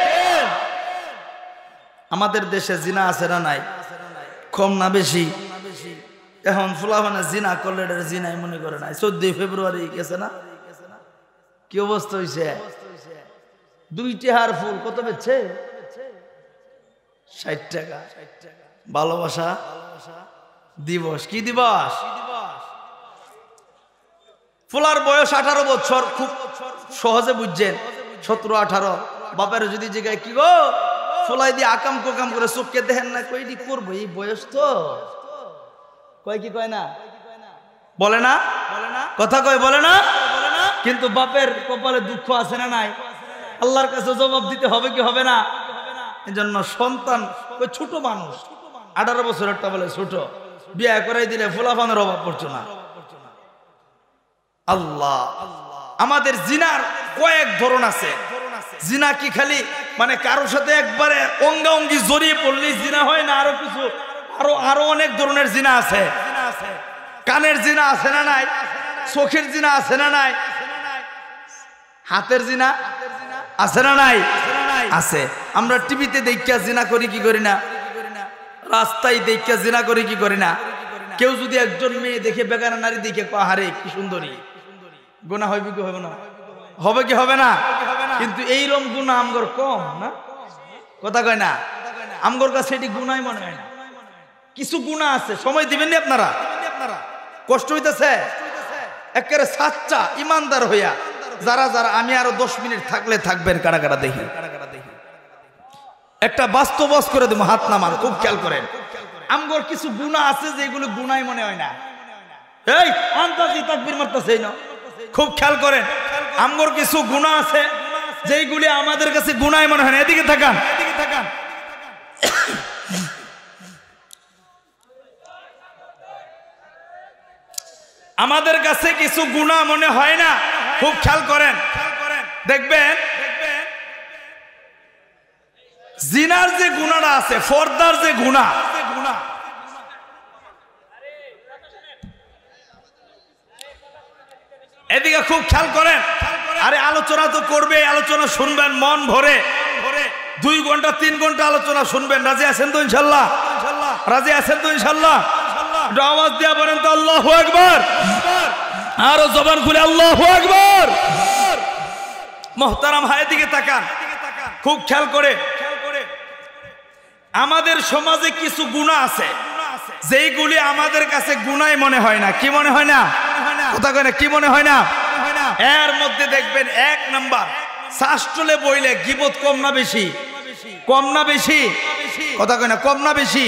আমাদের দেশে জিনা আছে না নাই? কম না বেশি? এখন ফুলাফানা জিনা করলে এটা জিনাই মনে করে নাই। চোদ্দই ফেব্রুয়ারি গেছে না, কি অবস্থা হয়েছে? দুইটি হার ফুল কত বেচছে? ষাট টাকা। ভালোবাসা দিবস, কি দিবস? ফুলার বয়স আঠারো বছর, খুব সহজে বুঝছেন। সতেরো আঠারো বাপের যদি জায়গায় কি গো ফুলাই দিয়ে আকাম কোকাম করে চোখকে দেখেন না, কইটি করবো এই বয়স তো, কয় কি কয় না বলে না কথা কয় বলে না, কিন্তু বাপের কপালে দুঃখ আছে না নাই? আল্লাহর কাছে জবাব দিতে হবে কি হবে না? এজন্য সন্তান ওই ছোট মানুষ, আঠারো বছরেরটা বলে ছোট, বিয়ে করাই দিলে ফুলাফানের অভাব পড়ছো না। আল্লাহ আমাদের জিনার কয়েক ধরন আছে। জিনা কি খালি মানে কারোর সাথে একবারে অঙ্গাঙ্গি জড়িয়ে পড়লেই জিনা হয় না, আরো কিছু আরো আরো অনেক ধরনের জিনা আছে। কানের জিনা আছে না নাই? চোখের জিনা আছে না নাই? হাতের জিনা আছে না নাই? আছে। আমরা টিভিতে দেখিয়া জিনা করি কি করি না? রাস্তায় দেখিয়া জিনা করি কি করি না? কেউ যদি একজন মেয়ে দেখে বেগানা নারী দেখে কয় হারে কি সুন্দরী, গুনাহ হইবে কি হবে না? হবে কি হবে না? কিন্তু এইরকম গুনাহ আমগর কম না, কথা কয় না? আমগর কাছে এটি গুনাই মনে হয় না। কিছু গুনাহ আছে, সময় দিবেন নি আপনারা? কষ্ট হইতেছে একেবারে সাচ্চা ইমানদার হইয়া যারা যারা আমি আরো দশ মিনিট থাকলে থাকবেন কারা কারা দেখি, একটা বাস্তবস করে দেবো, হাত নামান, খুব খেয়াল করেন। আমগর কিছু গুনাহ আছে যেগুলো গুনাই মনে হয় না। এই আন্তাজি তাকবীর মারতেছে না, খুব খেয়াল করেন। আমগর কিছু গুনাহ আছে যেগুলি আমাদের কাছে গুনাই মনে হয় না। এদিকে তাকান, এদিকে তাকান। আমাদের কাছে কিছু গুনাহ মনে হয় না, খুব খেয়াল করেন। দেখবেন জিনার যে গুনাহটা আছে, ফরদার যে গুনাহ, এদিকে খুব খেয়াল করেন। আরে আলোচনা তো করবে, আলোচনা শুনবেন মন ভরে, দুই ঘন্টা তিন ঘন্টা আলোচনা শুনবেন। রাজি আছেন তো ইনশাল্লাহ? রাজি আছেন তো ইনশাল্লাহ? আওয়াজ দিয়া বলেন তো আল্লাহু আকবার, আরো জবান খুলে আল্লাহু আকবার। মুহতারাম ভাইয়ের দিকে তাকান, খুব খেয়াল করে। আমাদের সমাজে কিছু গুনাহ আছে যেইগুলি আমাদের কাছে গুনাই মনে হয় না। কি মনে হয় না? কথা কয় না, কি মনে হয় না? এর মধ্যে দেখবেন এক নাম্বার, শাস্ত্রলে বইলে গীবত কম না বেশি? কম না বেশি? কথা কয় না, কম না বেশি?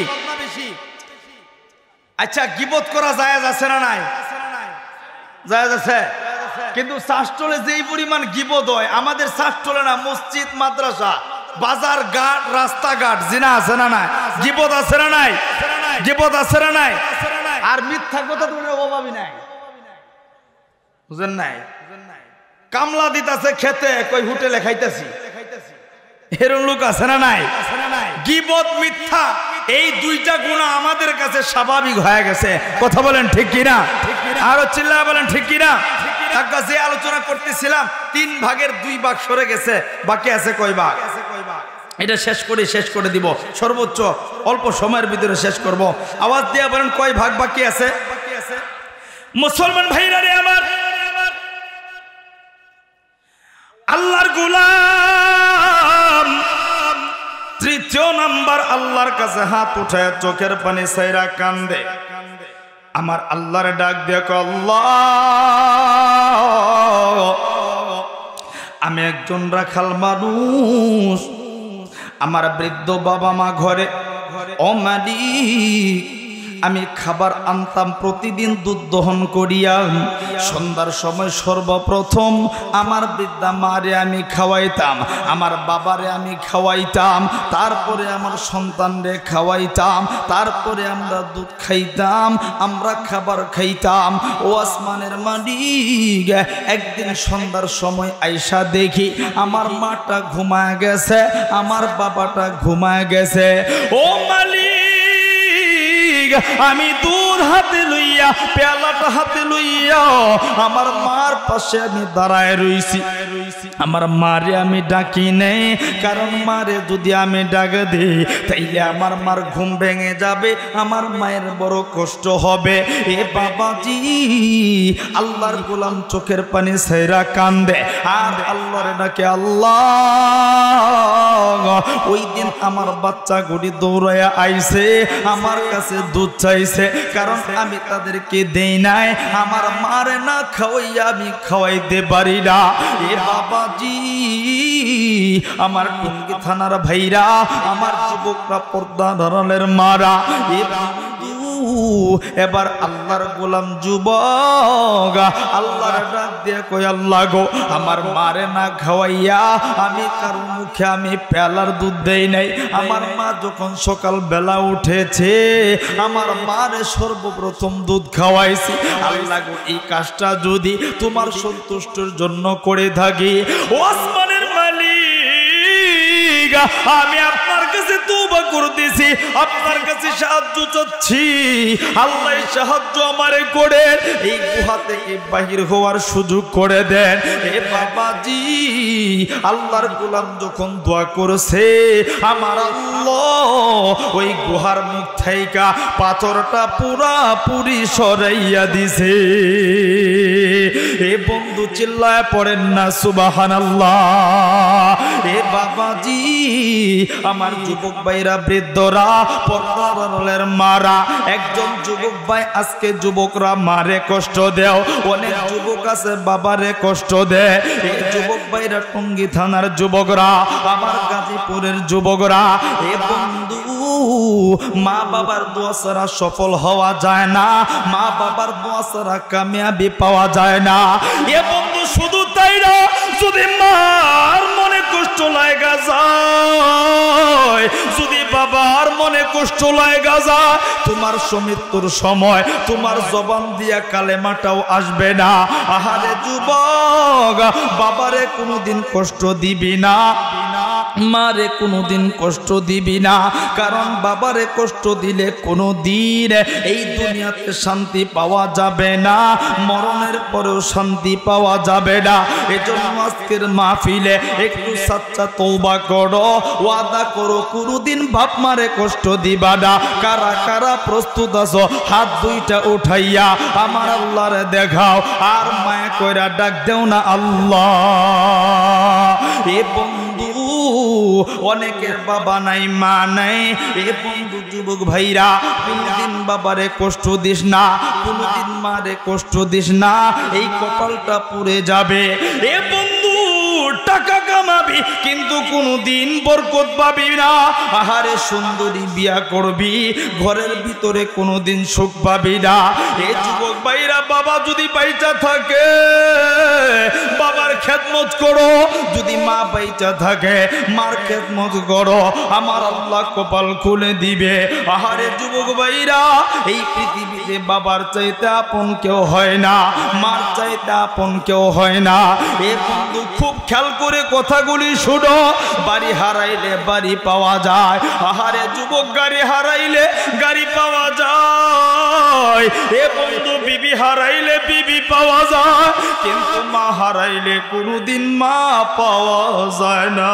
আচ্ছা গীবত করা জায়েজ আছে না নাই? জায়েজ আছে। কিন্তু শাস্ত্রলে যেই পরিমাণ গীবত হয়, আমাদের শাস্ত্রলে না, মসজিদ মাদ্রাসা বাজার ঘাট রাস্তাঘাট জিনা আছে না নাই? গীবত আছে না নাই? গীবত আছে না নাই? আর মিথ্যা কথা তো অভাবই নাই, বুঝেন নাই? কামলা দিতাছে খেতে, কই হোটেলে খাইতেছি, এরকম লোক আছে না নাই? গীবত মিথ্যা এই দুইটা গুনাহ আমাদের কাছে স্বাভাবিক হয়ে গেছে। কথা বলেন ঠিক কিনা? আরো চিল্লায় বলেন ঠিক কিনা? যে আলোচনা করতেছিলাম তিন ভাগের দুই ভাগ সরে গেছে, বাকি আছে কয় ভাগ? এটা শেষ করে শেষ করে দিব, সর্বোচ্চ অল্প সময়ের ভিতরে শেষ করব। আওয়াজ দিয়ে বলেন কয় ভাগ বাকি আছে? মুসলমান ভাইরা রে আমার, আল্লাহর গোলাম তৃতীয় নাম্বার আল্লাহর কাছে হাত উঠায় চোখের পানি ছাইরা কান্দে। আমার আল্লাহর ডাক দেখো, আল্লাহ আমি একজন রাখাল মানুষ, আমার বৃদ্ধ বাবা মা ঘরে, ও মালিক আমি খাবার আনতাম, প্রতিদিন দুধ দহন করিয়া সন্ধ্যার সময় সর্বপ্রথম আমার বৃদ্ধা মারে আমি খাওয়াইতাম, আমার বাবারে আমি খাওয়াইতাম, তারপরে আমার সন্তানরে খাওয়াইতাম, তারপরে আমরা দুধ খাইতাম, আমরা খাবার খাইতাম। ও আসমানের মালিক, একদিন সন্ধ্যার সময় আইসা দেখি আমার মাটা ঘুমায় গেছে, আমার বাবাটা ঘুমায় গেছে। ও মালিক, আমি দুধ হাতে লইয়া, পেয়ালাটা হাতে লইয়া আমার মার পাশে আমি দাঁড়ায় রইছি। আমার মারে আমি ডাকি নেই, কারণ মারে যদি আমি ডাক দিই তাইলে আমার মার ঘুম ভেঙে যাবে, আমার মায়ের বড় কষ্ট হবে। এ বাবাজি, আল্লাহর গোলাম চোখের পানি ছাইরা কান্দে আর আল্লাহরে ডাকে আল্লাহ। ওই দিন আমার বাচ্চা গুড়ি দৌড়াইয়া আইছে, আমার কাছে দুধ চাইছে, কারণ আমি তাদেরকে দেই নাই। আমার মারে না খাওয়াইয়া আমি খাওয়াইতে পারি না। এ বাবাজি, আমার টঙ্গী থানার ভাইরা, আমার যুবকরা, পর্দা ধরনের মারা, এ এবার আল্লাহর গোলাম যুবক আল্লাহর ডাক দিয়ে কই, আল্লাহ গো, আমার মারে না খাওয়াইয়া আমি কারো মুখে আমি পেলার দুধ দেই নাই। আমার মা যখন সকাল বেলা উঠেছে আমার মারে সর্বপ্রথম দুধ খাওয়াইছি। আল্লাহ গো, এই কাজটা যদি তোমার সন্তুষ্টির জন্য করে থাকি, ও আসমানের মালিক, আমি আপনার কাছে তওবা করতেছি, আপনার কাছে সাহায্য চাচ্ছি। আল্লাহ সাহায্য আমারে করেন, এই গুহা থেকে বাহির হওয়ার সুযোগ করে দেন। এ বাবাজি, আল্লাহর গোলাম যখন দোয়া করেছে, আমার আল্লাহ ওই গুহার মুখ থেকে পাথরটা পুরাপুরি সরাইয়া দিছে। এ বন্ধু চিল্লায় পড়েন না সুবহানাল্লাহ। এ বাবাজি, আমার যুবক ভাইরা, বৃদ্ধরা, পর্দার মারা, একজন যুবক ভাই আজকে যুবকরা মারে কষ্ট দেও, অনেক যুবক আছে বাবারে কষ্ট দেয়। এই যুবক ভাইরা, টঙ্গী থানার যুবকরা, আমার গাজীপুরের যুবকরা, এ বন্ধু, মা বাবার দোয়া ছাড়া সফল হওয়া যায় না, মা বাবার দোয়া ছাড়া কামিয়াবি পাওয়া যায় না। এ বন্ধু, শুধু তাই না, যদি মার মনে কষ্ট লাগা যায়, যদি বাবার মনে কষ্ট লাগা যায়, তোমার মৃত্যুর সময় তোমার জবান দিয়া কালেমাটাও আসবে না। আহারে যুবক, বাবারে কোনোদিন কষ্ট দিবি না, মারে কোনোদিন কষ্ট দিবি না, কারণ বাবারে কষ্ট দিলে কোনো দিন এই দুনিয়াতে শান্তি পাওয়া যাবে না, মরণের পরেও শান্তি পাওয়া যাবে না। এজন্য আজকের মাহফিলে একটু সাচ্চা তওবা করো, ওয়াদা করো কোনোদিন বাপ মারে কষ্ট দিবা না। কারা কারা প্রস্তুত আছো হাত দুইটা উঠাইয়া আমার আল্লাহরে দেখাও, আর মায়া কইরা ডাক দেও না আল্লাহ। এ বন্ধু, অনেকের বাবা নাই, মা নাই। এ বন্ধু, যুবক ভাইরা, কোনদিন বাবারে কষ্ট দিস না, কোনদিন মারে কষ্ট দিস না, এই কপালটা পুড়ে যাবে। এ বন্ধু, টাকা কামাবি কিন্তু কোনদিন বরকত পাবি না। আহারে সুন্দরী বিয়া করবি, ঘরের ভিতরে কোনদিন সুখ পাবি না। এ যুবক ভাইরা, বাবা যদি বাইচা থাকে বাবার খেদমত করো, যদি মা বাইচা থাকে মার খেদমত করো, আমার আল্লাহ কপাল খুলে দিবে। আহারে যুবক ভাইরা, এই পৃথিবীতে বাবার চাইতে আপন কেউ হয় না, মার চাইতে আপন কেউ হয় না। এ বন্ধু, খুব খেয়াল করে কথাগুলি শুনো। বাড়ি হারাইলে বাড়ি পাওয়া যায়, আহারে যুবক, গাড়ি হারাইলে গাড়ি পাওয়া যায়। এ বন্ধু, বিবি হারাইলে বিবি পাওয়া যায়, কিন্তু মা হারাইলে কোনোদিন মা পাওয়া যায় না।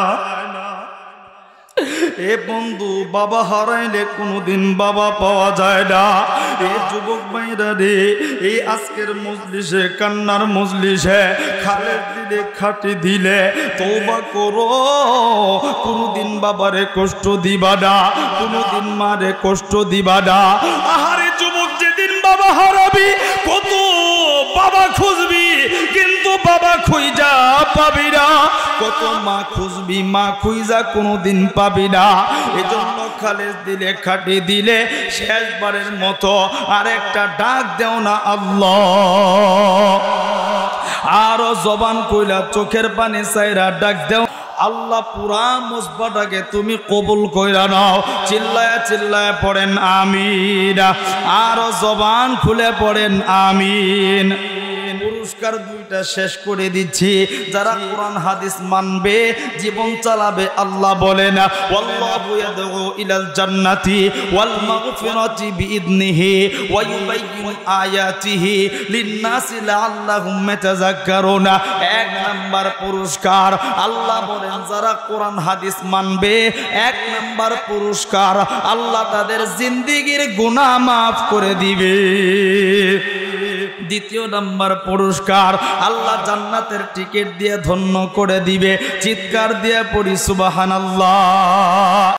এ বন্ধু, বাবা হারাইলে কোনোদিন বাবা পাওয়া যায় না। এ যুবক ভাইরা রে, এই আজকের মজলিসে, কান্নার মজলিসে, খালের দিলে খাটি দিলে তওবা করো, কোনোদিন বাবারে কষ্ট দিবা না, কোনোদিন মারে কষ্ট দিবা না। আহারে যুবক, যেদিন বাবা হারাবি কত বাবা খুঁজবি, কিন্তু বাবা মা খুঁজা পাবি না, কত মা খুঁজবি মা খুঁজা কোনোদিন পাবি না। এজন্য খালেস দিলে খাটি দিলে শেষবারের মতো আরেকটা ডাক দেও না আল্লাহ। আরো জবান কইলা চোখের পানি চাইরা ডাক দেও আল্লাহ। পুরা মুসবাটাকে তুমি কবুল কইরা নাও। চিল্লায়া চিল্লায়া পড়েন আমিন। আরো জবান খুলে পড়েন আমিন। পুরস্কার দুইটা শেষ করে দিচ্ছি। যারা কোরআন হাদিস মানবে, জীবন চালাবে, আল্লাহ বলেন ওয়াল্লাহু ইয়াদউ ইলাল জান্নাতি ওয়াল মাগফিরাতি বিইذনিহি ওয়া ইউবাইয়িনু আয়াতিহি লিন-নাসি লাআল্লাহুম ইয়াতাযাক্কারুন। এক নাম্বার পুরস্কার আল্লাহ বলেন যারা কোরআন হাদিস মানবে, এক নাম্বার পুরস্কার আল্লাহ তাদের জিন্দেগীর গুনাহ মাফ করে দিবে। দ্বিতীয় নাম্বার পুরস্কার আল্লাহ জান্নাতের টিকিট দিয়ে ধন্য করে দিবে। চিৎকার দিয়ে পড়ি সুবহানাল্লাহ।